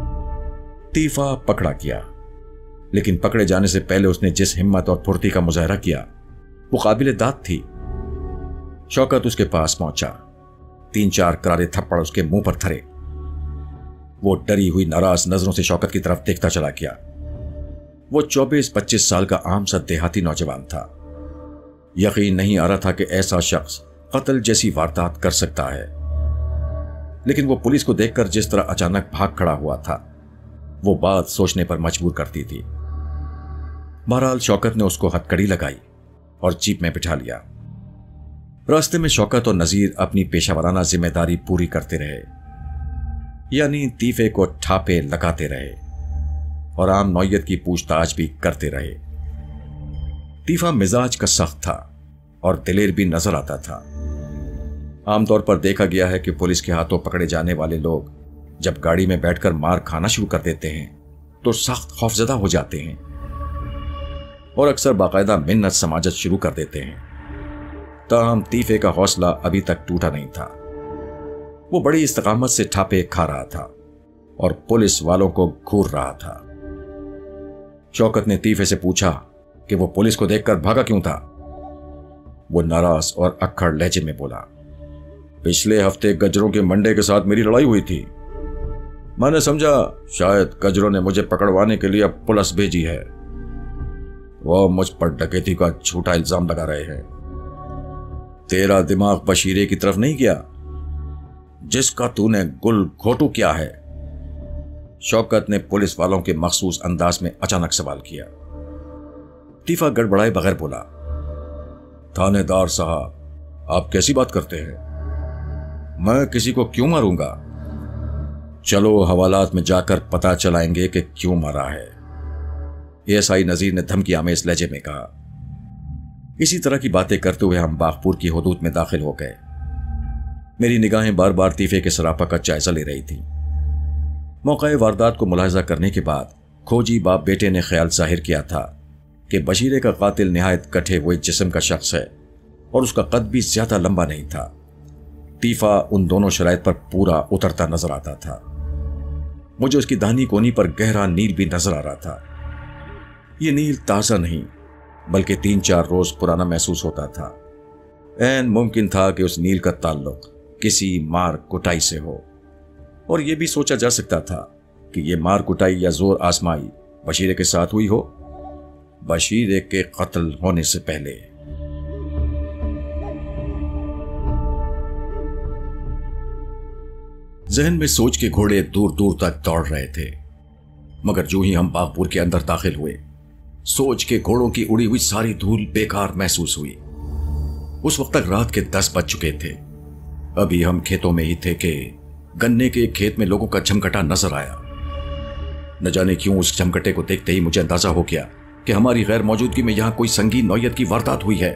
A: तीफा पकड़ा गया, लेकिन पकड़े जाने से पहले उसने जिस हिम्मत और फुर्ती का मुजाहरा किया वो काबिले दाद थी। शौकत उसके पास पहुंचा। तीन चार करारे थप्पड़ उसके मुंह पर धरे। वो डरी हुई नाराज नजरों से शौकत की तरफ देखता चला गया। वो चौबीस पच्चीस साल का आम सा देहाती नौजवान था। यकीन नहीं आ रहा था कि ऐसा शख्स कत्ल जैसी वारदात कर सकता है, लेकिन वो पुलिस को देखकर जिस तरह अचानक भाग खड़ा हुआ था वो बात सोचने पर मजबूर करती थी। बहरहाल शौकत ने उसको हथकड़ी लगाई और जीप में बिठा लिया। रास्ते में शौकत और नजीर अपनी पेशावराना जिम्मेदारी पूरी करते रहे, यानी तीफे को ठापे लगाते रहे और आम नौयत की पूछताछ भी करते रहे। तीफा मिजाज का सख्त था और दिलेर भी नजर आता था। आमतौर पर देखा गया है कि पुलिस के हाथों पकड़े जाने वाले लोग जब गाड़ी में बैठकर मार खाना शुरू कर देते हैं तो सख्त खौफजदा हो जाते हैं और अक्सर बाकायदा मिन्नत समाजत शुरू कर देते हैं। ताहम तीफे का हौसला अभी तक टूटा नहीं था। वो बड़ी इस्तकामत से ठापे खा रहा था और पुलिस वालों को घूर रहा था। शौकत ने तीफे से पूछा कि वो पुलिस को देखकर भागा क्यों था। वो नाराज और अक्खड़ लहजे में बोला, पिछले हफ्ते गजरों के मंडे के साथ मेरी लड़ाई हुई थी। मैंने समझा शायद गजरों ने मुझे पकड़वाने के लिए पुलिस भेजी है। वो मुझ पर डकैती का झूठा इल्जाम लगा रहे हैं। तेरा दिमाग बशीरे की तरफ नहीं गया जिसका तूने गुल घोटू किया है? शौकत ने पुलिस वालों के मखसूस अंदाज में अचानक सवाल किया। तीफा गड़बड़ाए बगैर बोला, थानेदार साहब, आप कैसी बात करते हैं? मैं किसी को क्यों मारूंगा? चलो हवालात में जाकर पता चलाएंगे कि क्यों मारा है, एएसआई नजीर ने धमकी आमेज लहजे में कहा। इसी तरह की बातें करते हुए हम बागपुर की हुदूद में दाखिल हो गए। मेरी निगाहें बार बार तीफे के सरापा का जायजा ले रही थी। मौके वारदात को मुलाहिजा करने के बाद खोजी बाप बेटे ने ख्याल जाहिर किया था कि बशीरे का कातिल निहायत कटे हुए जिस्म का शख्स है और उसका कद भी ज्यादा लंबा नहीं था। तीफा उन दोनों शराइत पर पूरा उतरता नजर आता था। मुझे उसकी दाहिनी कोनी पर गहरा नील भी नजर आ रहा था। यह नील ताजा नहीं बल्कि तीन चार रोज पुराना महसूस होता था। ऐन मुमकिन था कि उस नील का ताल्लुक किसी मार कुटाई से हो और यह भी सोचा जा सकता था कि यह मार कुटाई या जोर आजमाई बशीरे के साथ हुई हो, बशीरे के कत्ल होने से पहले। जहन में सोच के घोड़े दूर दूर तक दौड़ रहे थे, मगर जो ही हम बागपुर के अंदर दाखिल हुए, सोच के घोड़ों की उड़ी हुई सारी धूल बेकार महसूस हुई। उस वक्त तक रात के दस बज चुके थे। अभी हम खेतों में ही थे कि गन्ने के एक खेत में लोगों का झमकटा नजर आया। न जाने क्यों उस झमकटे को देखते ही मुझे अंदाजा हो गया कि हमारी गैर मौजूदगी में यहां कोई संगीन नौयत की वारदात हुई है,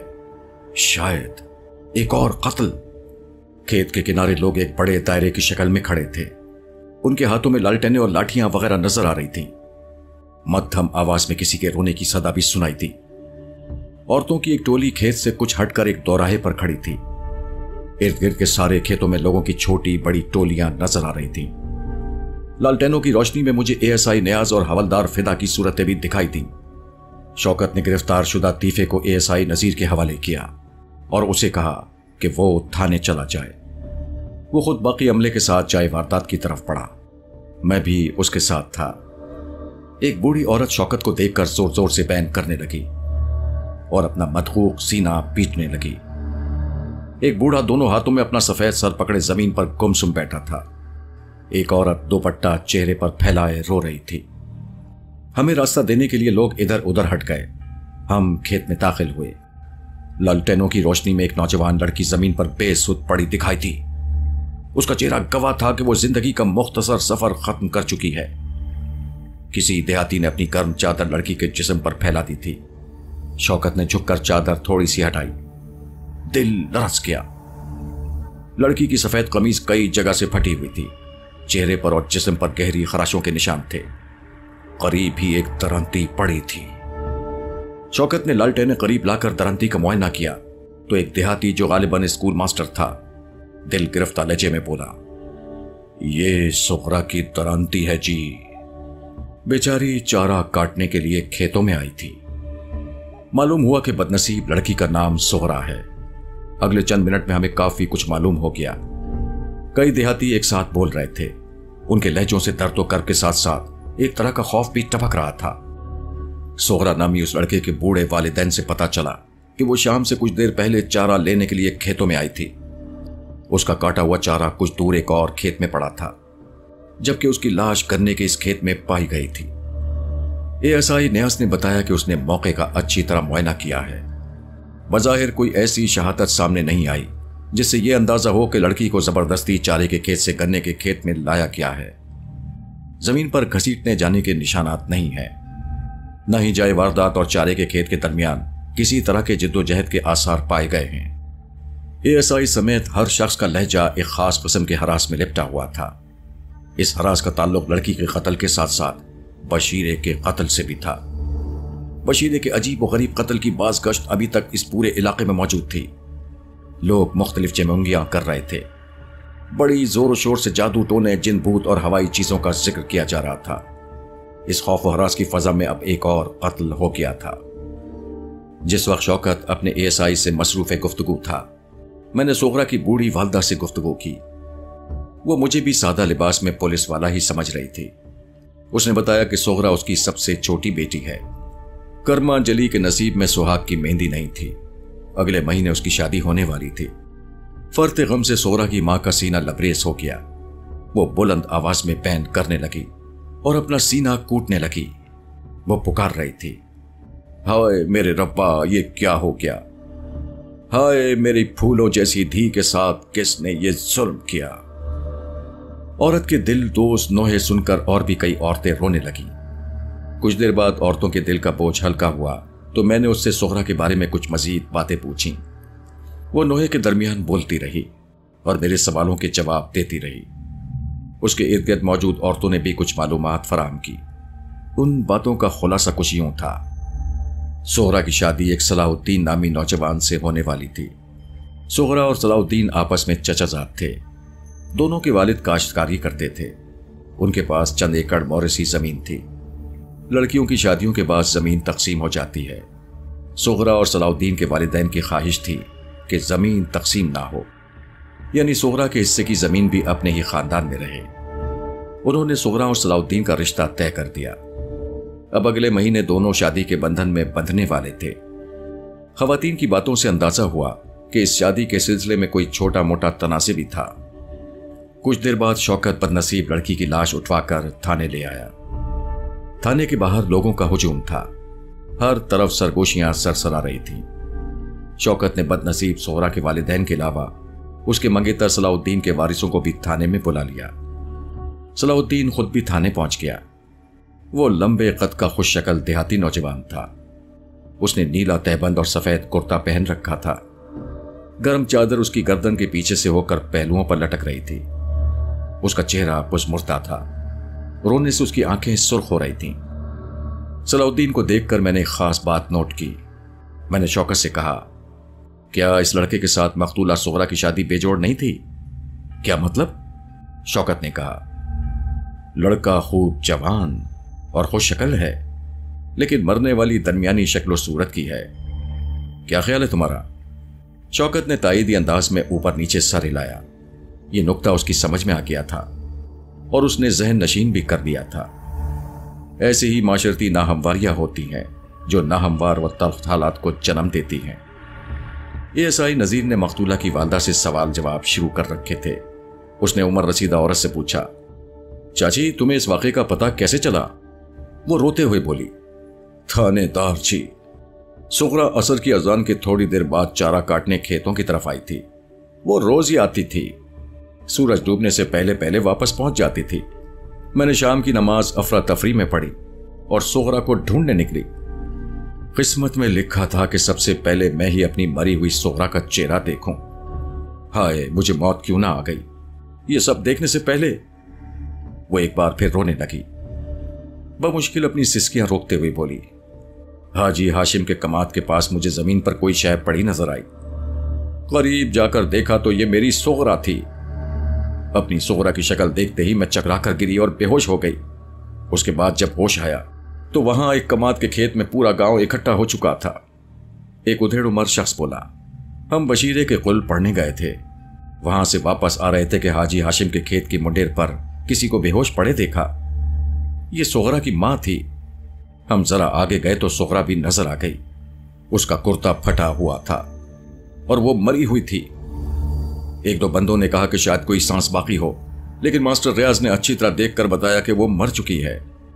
A: शायद एक और कत्ल। खेत के किनारे लोग एक बड़े दायरे की शक्ल में खड़े थे। उनके हाथों में लालटेनें और लाठियां वगैरह नजर आ रही थीं। मध्यम आवाज में किसी के रोने की सदा भी सुनाई थी। औरतों की एक टोली खेत से कुछ हटकर एक दौराहे पर खड़ी थी। इर्द गिर्द के सारे खेतों में लोगों की छोटी बड़ी टोलियां नजर आ रही थीं। लालटेनों की रोशनी में मुझे एएसआई नियाज और हवलदार फिदा की सूरतें भी दिखाई दी। शौकत ने गिरफ्तार शुदा तीफे को एएसआई नजीर के हवाले किया और उसे कहा कि वो थाने चला जाए। वो खुद बाकी अमले के साथ चाय वारदात की तरफ बढ़ा। मैं भी उसके साथ था। एक बूढ़ी औरत शौकत को देखकर जोर जोर से बैन करने लगी और अपना मदकूक सीना पीटने लगी। एक बूढ़ा दोनों हाथों में अपना सफेद सर पकड़े जमीन पर गुमसुम बैठा था। एक औरत दोपट्टा चेहरे पर फैलाए रो रही थी। हमें रास्ता देने के लिए लोग इधर उधर हट गए। हम खेत में दाखिल हुए। लालटेनों की रोशनी में एक नौजवान लड़की जमीन पर बेसुध पड़ी दिखाई थी। उसका चेहरा गवाह था कि वो जिंदगी का मुख्तसर सफर खत्म कर चुकी है। किसी देहाती ने अपनी गर्म चादर लड़की के जिस्म पर फैला दी थी। शौकत ने झुककर चादर थोड़ी सी हटाई। दिल लरस गया। लड़की की सफेद कमीज कई जगह से फटी हुई थी। चेहरे पर और जिस्म पर गहरी खराशों के निशान थे। करीब ही एक दरंती पड़ी थी। शौकत ने लालटेन करीब लाकर दरंती का मुआयना किया तो एक देहाती जो गालिबन स्कूल मास्टर था, दिल गिरफ्तार लहजे में बोला, ये सुगरा की दरंती है जी। बेचारी चारा काटने के लिए खेतों में आई थी। मालूम हुआ कि बदनसीब लड़की का नाम सोहरा है। अगले चंद मिनट में हमें काफी कुछ मालूम हो गया। कई देहाती एक साथ बोल रहे थे। उनके लहजों से दर्द कर के साथ साथ एक तरह का खौफ भी टपक रहा था। सोहरा नामी उस लड़के के बूढ़े वालिदैन से पता चला कि वो शाम से कुछ देर पहले चारा लेने के लिए खेतों में आई थी। उसका काटा हुआ चारा कुछ दूर एक और खेत में पड़ा था, जबकि उसकी लाश गन्ने के इस खेत में पाई गई थी। एएसआई न्यास ने बताया कि उसने मौके का अच्छी तरह मुआयना किया है। बज़ाहिर कोई ऐसी शहादत सामने नहीं आई जिससे यह अंदाजा हो कि लड़की को जबरदस्ती चारे के खेत से गन्ने के खेत में लाया गया है। जमीन पर घसीटने जाने के निशानात नहीं है, न ही जाए वारदात और चारे के खेत के दरमियान किसी तरह के जिद्दोजहद के आसार पाए गए हैं। एएसआई समेत हर शख्स का लहजा एक खास किस्म के हरास में लिपटा हुआ था। इस हरास का ताल्लुक लड़की के कत्ल के साथ साथ बशीरे के कत्ल से भी था। बशीरे के अजीब व गरीब कत्ल की बाज गश्त अभी तक इस पूरे इलाके में मौजूद थी। लोग मुख्तलिफ चेमोंगियां कर रहे थे। बड़ी जोर शोर से जादू टोने, जिन भूत और हवाई चीजों का जिक्र किया जा रहा था। इस खौफ व हरास की फजा में अब एक और कत्ल हो गया था। जिस वक्त शौकत अपने एएसआई से मसरूफ गुफ्तगू था, मैंने सोगरा की बूढ़ी वालदा से गुफ्तगू की। वो मुझे भी सादा लिबास में पुलिस वाला ही समझ रही थी। उसने बताया कि सोगरा उसकी सबसे छोटी बेटी है। कर्मांजलि के नसीब में सुहाग की मेहंदी नहीं थी। अगले महीने उसकी शादी होने वाली थी। फर्ते गम से सोगरा की मां का सीना लबरेज हो गया। वो बुलंद आवाज में बैन करने लगी और अपना सीना कूटने लगी। वो पुकार रही थी, हाय मेरे रब्बा, ये क्या हो गया? हाय मेरी फूलों जैसी धी के साथ किसने ये जुल्म किया? औरत के दिल दोस्त नोहे सुनकर और भी कई औरतें रोने लगी। कुछ देर बाद औरतों के दिल का बोझ हल्का हुआ तो मैंने उससे सोगरा के बारे में कुछ मजीद बातें पूछी। वो नोहे के दरमियान बोलती रही और मेरे सवालों के जवाब देती रही। उसके इर्द गिर्द मौजूद औरतों ने भी कुछ मालूमात फराहम की। उन बातों का खुलासा कुछ यूं था। सोगरा की शादी एक सलाहुद्दीन नामी नौजवान से होने वाली थी। सोगरा और सलाहुद्दीन आपस में चचाजाद थे। दोनों के वालिद काश्तकारी करते थे। उनके पास चंद एकड़ मौरिसी जमीन थी। लड़कियों की शादियों के बाद जमीन तकसीम हो जाती है। सोगरा और सलाहुद्दीन के वालिदैन की ख्वाहिश थी कि जमीन तकसीम ना हो, यानी सोगरा के हिस्से की जमीन भी अपने ही खानदान में रहे। उन्होंने सोगरा और सलाहुद्दीन का रिश्ता तय कर दिया। अब अगले महीने दोनों शादी के बंधन में बंधने वाले थे। खवातीन की बातों से अंदाजा हुआ कि इस शादी के सिलसिले में कोई छोटा मोटा तनाज़े भी था। कुछ देर बाद शौकत बदनसीब लड़की की लाश उठवाकर थाने ले आया। थाने के बाहर लोगों का हुजूम था। हर तरफ सरगोशियां सरसरा रही थी। शौकत ने बदनसीब सोहरा के वालिदैन के अलावा उसके मंगेतर सलाहुद्दीन के वारिसों को भी थाने में बुला लिया। सलाहुद्दीन खुद भी थाने पहुंच गया। वो लंबे कद का खुश शक्ल देहाती नौजवान था। उसने नीला तहबंद और सफेद कुर्ता पहन रखा था। गर्म चादर उसकी गर्दन के पीछे से होकर पहलुओं पर लटक रही थी। उसका चेहरा पुसमुर्दा था। रोने से उसकी आंखें सुर्ख हो रही थीं। सलाहुद्दीन को देखकर मैंने एक खास बात नोट की। मैंने शौकत से कहा, क्या इस लड़के के साथ मकतूला सोहरा की शादी बेजोड़ नहीं थी? क्या मतलब? शौकत ने कहा, लड़का खूब जवान और खुश शक्ल है, लेकिन मरने वाली दरमियानी शक्ल सूरत की है। क्या ख्याल है तुम्हारा? शौकत ने ताईदी अंदाज में ऊपर नीचे सर हिलाया। यह नुक्ता उसकी समझ में आ गया था और उसने जहन नशीन भी कर लिया था। ऐसे ही माशरती नाहमवारियां होती हैं जो नाहमवार व तल्ख हालात को जन्म देती हैं। एएसआई नजीर ने मकतूला की वालदा से सवाल जवाब शुरू कर रखे थे। उसने उमर रसीदा औरत से पूछा, चाची तुम्हें इस वाक़े का पता कैसे चला? वो रोते हुए बोली, थानेदार जी, सुगरा असर की अजान के थोड़ी देर बाद चारा काटने खेतों की तरफ आई थी। वो रोज ही आती थी। सूरज डूबने से पहले पहले वापस पहुंच जाती थी। मैंने शाम की नमाज अफरा तफरी में पढ़ी और सोहरा को ढूंढने निकली। किस्मत में लिखा था कि सबसे पहले मैं ही अपनी मरी हुई सोहरा का चेहरा देखूं। हाय, मुझे मौत क्यों ना आ गई ये सब देखने से पहले। वो एक बार फिर रोने लगी। बमुश्किल अपनी सिसकियां रोकते हुए बोली, हाजी हाशिम के कमात के पास मुझे जमीन पर कोई शय पड़ी नजर आई। करीब जाकर देखा तो ये मेरी सोहरा थी। अपनी सोहरा की शक्ल देखते ही मैं चकरा कर गिरी और बेहोश हो गई। उसके बाद जब होश आया तो वहां एक कमात के खेत में पूरा गांव इकट्ठा हो चुका था। एक उधेड़ उमर शख्स बोला, हम बशीरे के कुल पढ़ने गए थे। वहां से वापस आ रहे थे कि हाजी हाशिम के खेत की मुंडेर पर किसी को बेहोश पड़े देखा। ये सोहरा की मां थी। हम जरा आगे गए तो सोहरा भी नजर आ गई। उसका कुर्ता फटा हुआ था और वो मरी हुई थी। एक दो बंदों ने कहा कि शायद कोई सांस बाकी हो, लेकिन मास्टर रियाज ने अच्छी तरह देखकर बताया कि वो मर चुकी है।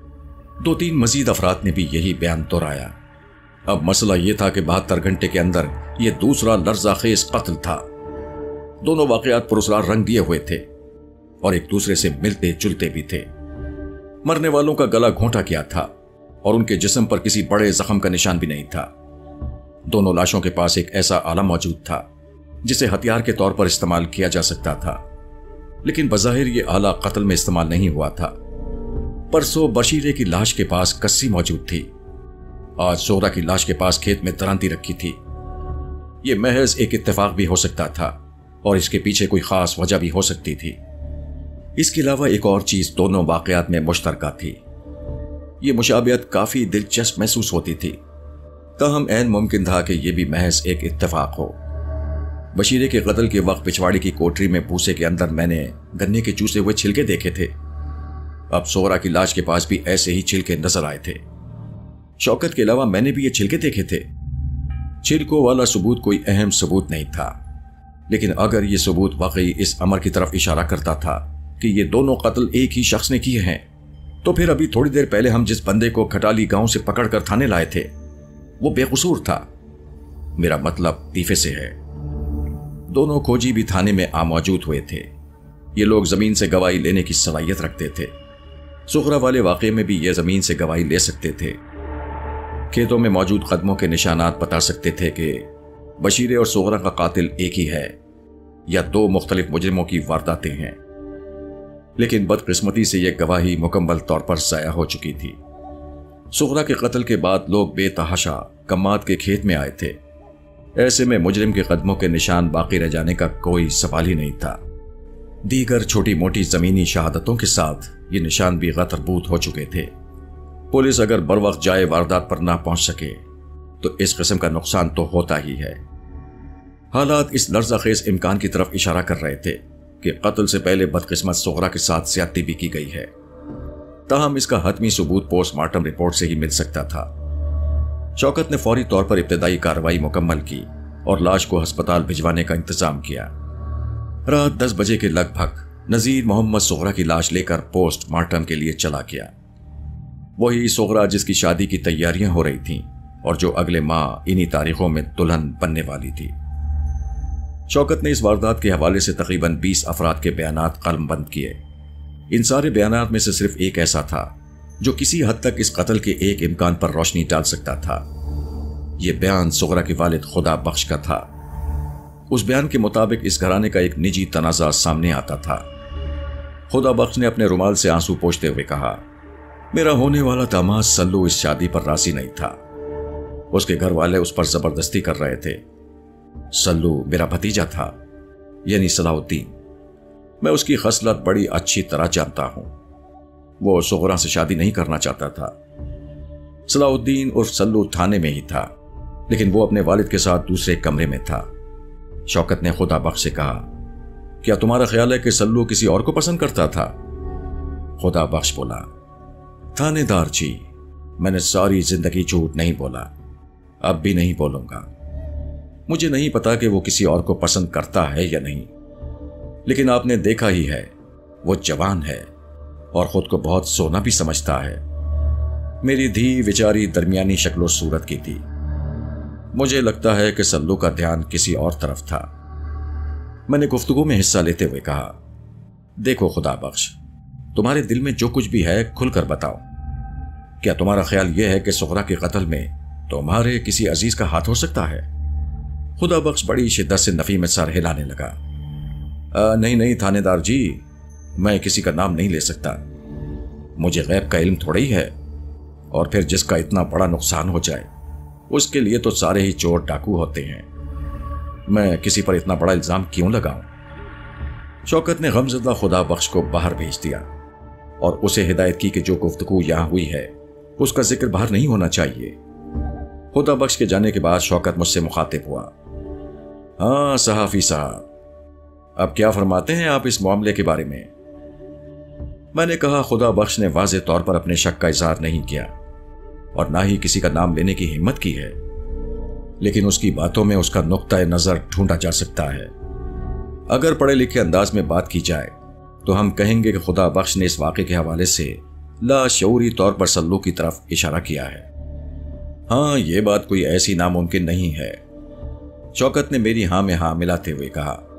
A: दो तीन मजीद अफराद ने भी यही बयान दोहराया। अब मसला यह था कि बहत्तर घंटे के अंदर यह दूसरा लर्जाखेज कत्ल था। दोनों वाकयात पुरस्कार रंग दिए हुए थे और एक दूसरे से मिलते जुलते भी थे। मरने वालों का गला घोंटा किया था और उनके जिस्म पर किसी बड़े जख्म का निशान भी नहीं था। दोनों लाशों के पास एक ऐसा आला मौजूद था जिसे हथियार के तौर पर इस्तेमाल किया जा सकता था, लेकिन बज़ाहिर ये आला कत्ल में इस्तेमाल नहीं हुआ था। परसों बशीरे की लाश के पास कस्सी मौजूद थी, आज सोहरा की लाश के पास खेत में दरांती रखी थी। यह महज एक इत्तेफाक भी हो सकता था और इसके पीछे कोई खास वजह भी हो सकती थी। इसके अलावा एक और चीज दोनों वाकयात में मुश्तरका थी। ये मुशाबियत काफी दिलचस्प महसूस होती थी, ताहम ऐन मुमकिन था कि यह भी महज एक इत्तेफाक हो। बशीरे के कत्ल के वक्त पिछवाड़ी की कोठरी में भूसे के अंदर मैंने गन्ने के चूसे हुए छिलके देखे थे। अब सोहरा की लाश के पास भी ऐसे ही छिलके नजर आए थे। शौकत के अलावा मैंने भी ये छिलके देखे थे। छिलकों वाला सबूत कोई अहम सबूत नहीं था, लेकिन अगर ये सबूत वाकई इस अमर की तरफ इशारा करता था कि ये दोनों कत्ल एक ही शख्स ने किए हैं, तो फिर अभी थोड़ी देर पहले हम जिस बंदे को खटाली गांव से पकड़कर थाने लाए थे वो बेकसूर था। मेरा मतलब तीफे से है। दोनों खोजी भी थाने में आ मौजूद हुए थे। ये लोग जमीन से गवाही लेने की सलाहियत रखते थे। सुखरा वाले वाकये में भी ये जमीन से गवाही ले सकते थे। खेतों में मौजूद कदमों के निशानात बता सकते थे कि बशीरे और सोहरा का कातिल एक ही है या दो मुख्तलिफ मुजरिमों की वारदातें हैं, लेकिन बदकिस्मती से यह गवाही मुकम्मल तौर पर ज़ाया हो चुकी थी। सोहरा के कत्ल के बाद लोग बेतहाशा कम्माद के खेत में आए थे। ऐसे में मुजरिम के कदमों के निशान बाकी रह जाने का कोई सवाल ही नहीं था। दीगर छोटी मोटी जमीनी शहादतों के साथ ये निशान भी गतरबूत हो चुके थे। पुलिस अगर बर वक्त जाए वारदात पर ना पहुंच सके तो इस किस्म का नुकसान तो होता ही है। हालात इस लर्ज़ाखेज़ इम्कान की तरफ इशारा कर रहे थे कि कत्ल से पहले बदकिस्मत सोहरा के साथ ज्यादती भी की गई है। ताहम इसका हतमी सबूत पोस्टमार्टम रिपोर्ट से ही मिल सकता था। शौकत ने फौरी तौर पर इब्तदाई कार्रवाई मुकम्मल की और लाश को अस्पताल भिजवाने का इंतजाम किया। रात दस बजे के लगभग नजीर मोहम्मद सोहरा की लाश लेकर पोस्टमार्टम के लिए चला गया। वही सोहरा जिसकी शादी की तैयारियां हो रही थीं और जो अगले माह इन्हीं तारीखों में दुल्हन बनने वाली थी। शौकत ने इस वारदात के हवाले से तकरीबन बीस अफराद के बयानात कलमबंद किए। इन सारे बयानात में से सिर्फ एक ऐसा था जो किसी हद तक इस कत्ल के एक इम्कान पर रोशनी डाल सकता था। यह बयान सोहरा के वालिद खुदा बख्श का था। उस बयान के मुताबिक इस घराने का एक निजी तनाज़ा सामने आता था। खुदा बख्श ने अपने रुमाल से आंसू पोंछते हुए कहा, मेरा होने वाला दामाद सल्लू इस शादी पर राजी नहीं था। उसके घर वाले उस पर जबरदस्ती कर रहे थे। सल्लू मेरा भतीजा था, यानी सलाउद्दीन। मैं उसकी खसलत बड़ी अच्छी तरह जानता हूं। वो सोहरा से शादी नहीं करना चाहता था। सलाउद्दीन उर्फ सल्लू थाने में ही था, लेकिन वो अपने वालिद के साथ दूसरे कमरे में था। शौकत ने खुदा बख्श से कहा, क्या तुम्हारा ख्याल है कि सल्लू किसी और को पसंद करता था? खुदा बख्श बोला, थानेदार जी, मैंने सारी जिंदगी झूठ नहीं बोला, अब भी नहीं बोलूंगा। मुझे नहीं पता कि वो किसी और को पसंद करता है या नहीं, लेकिन आपने देखा ही है, वो जवान है और खुद को बहुत सोना भी समझता है। मेरी धी बेचारी दरमियानी शक्लो सूरत की थी। मुझे लगता है कि सल्लू का ध्यान किसी और तरफ था। मैंने गुफ्तगू में हिस्सा लेते हुए कहा, देखो खुदा बख्श, तुम्हारे दिल में जो कुछ भी है खुलकर बताओ। क्या तुम्हारा ख्याल यह है कि सोहरा के कत्ल में तुम्हारे किसी अजीज का हाथ हो सकता है? खुदा बख्श बड़ी शिद्दत से नफी में सर हिलाने लगा। आ, नहीं नहीं थानेदार जी, मैं किसी का नाम नहीं ले सकता। मुझे गैब का इल्म थोड़ा ही है, और फिर जिसका इतना बड़ा नुकसान हो जाए उसके लिए तो सारे ही चोर डाकू होते हैं। मैं किसी पर इतना बड़ा इल्जाम क्यों लगाऊं? शौकत ने गमज़दा खुदा बख्श को बाहर भेज दिया और उसे हिदायत की कि जो गुफ्तगू यहां हुई है उसका जिक्र बाहर नहीं होना चाहिए। खुदा बख्श के जाने के बाद शौकत मुझसे मुखातिब हुआ, हाँ सहाफी साहब, अब क्या फरमाते हैं आप इस मामले के बारे में? मैंने कहा, खुदा बख्श ने वाज़े तौर पर अपने शक का इजहार नहीं किया और ना ही किसी का नाम लेने की हिम्मत की है, लेकिन उसकी बातों में उसका नुक्ता नजर ढूंढा जा सकता है। अगर पढ़े लिखे अंदाज में बात की जाए तो हम कहेंगे कि खुदा बख्श ने इस वाक़े के हवाले से लाशऊरी तौर पर सल्लू की तरफ इशारा किया है। हाँ, यह बात कोई ऐसी नामुमकिन नहीं है। शौकत ने मेरी हाँ में हाँ मिलाते हुए कहा,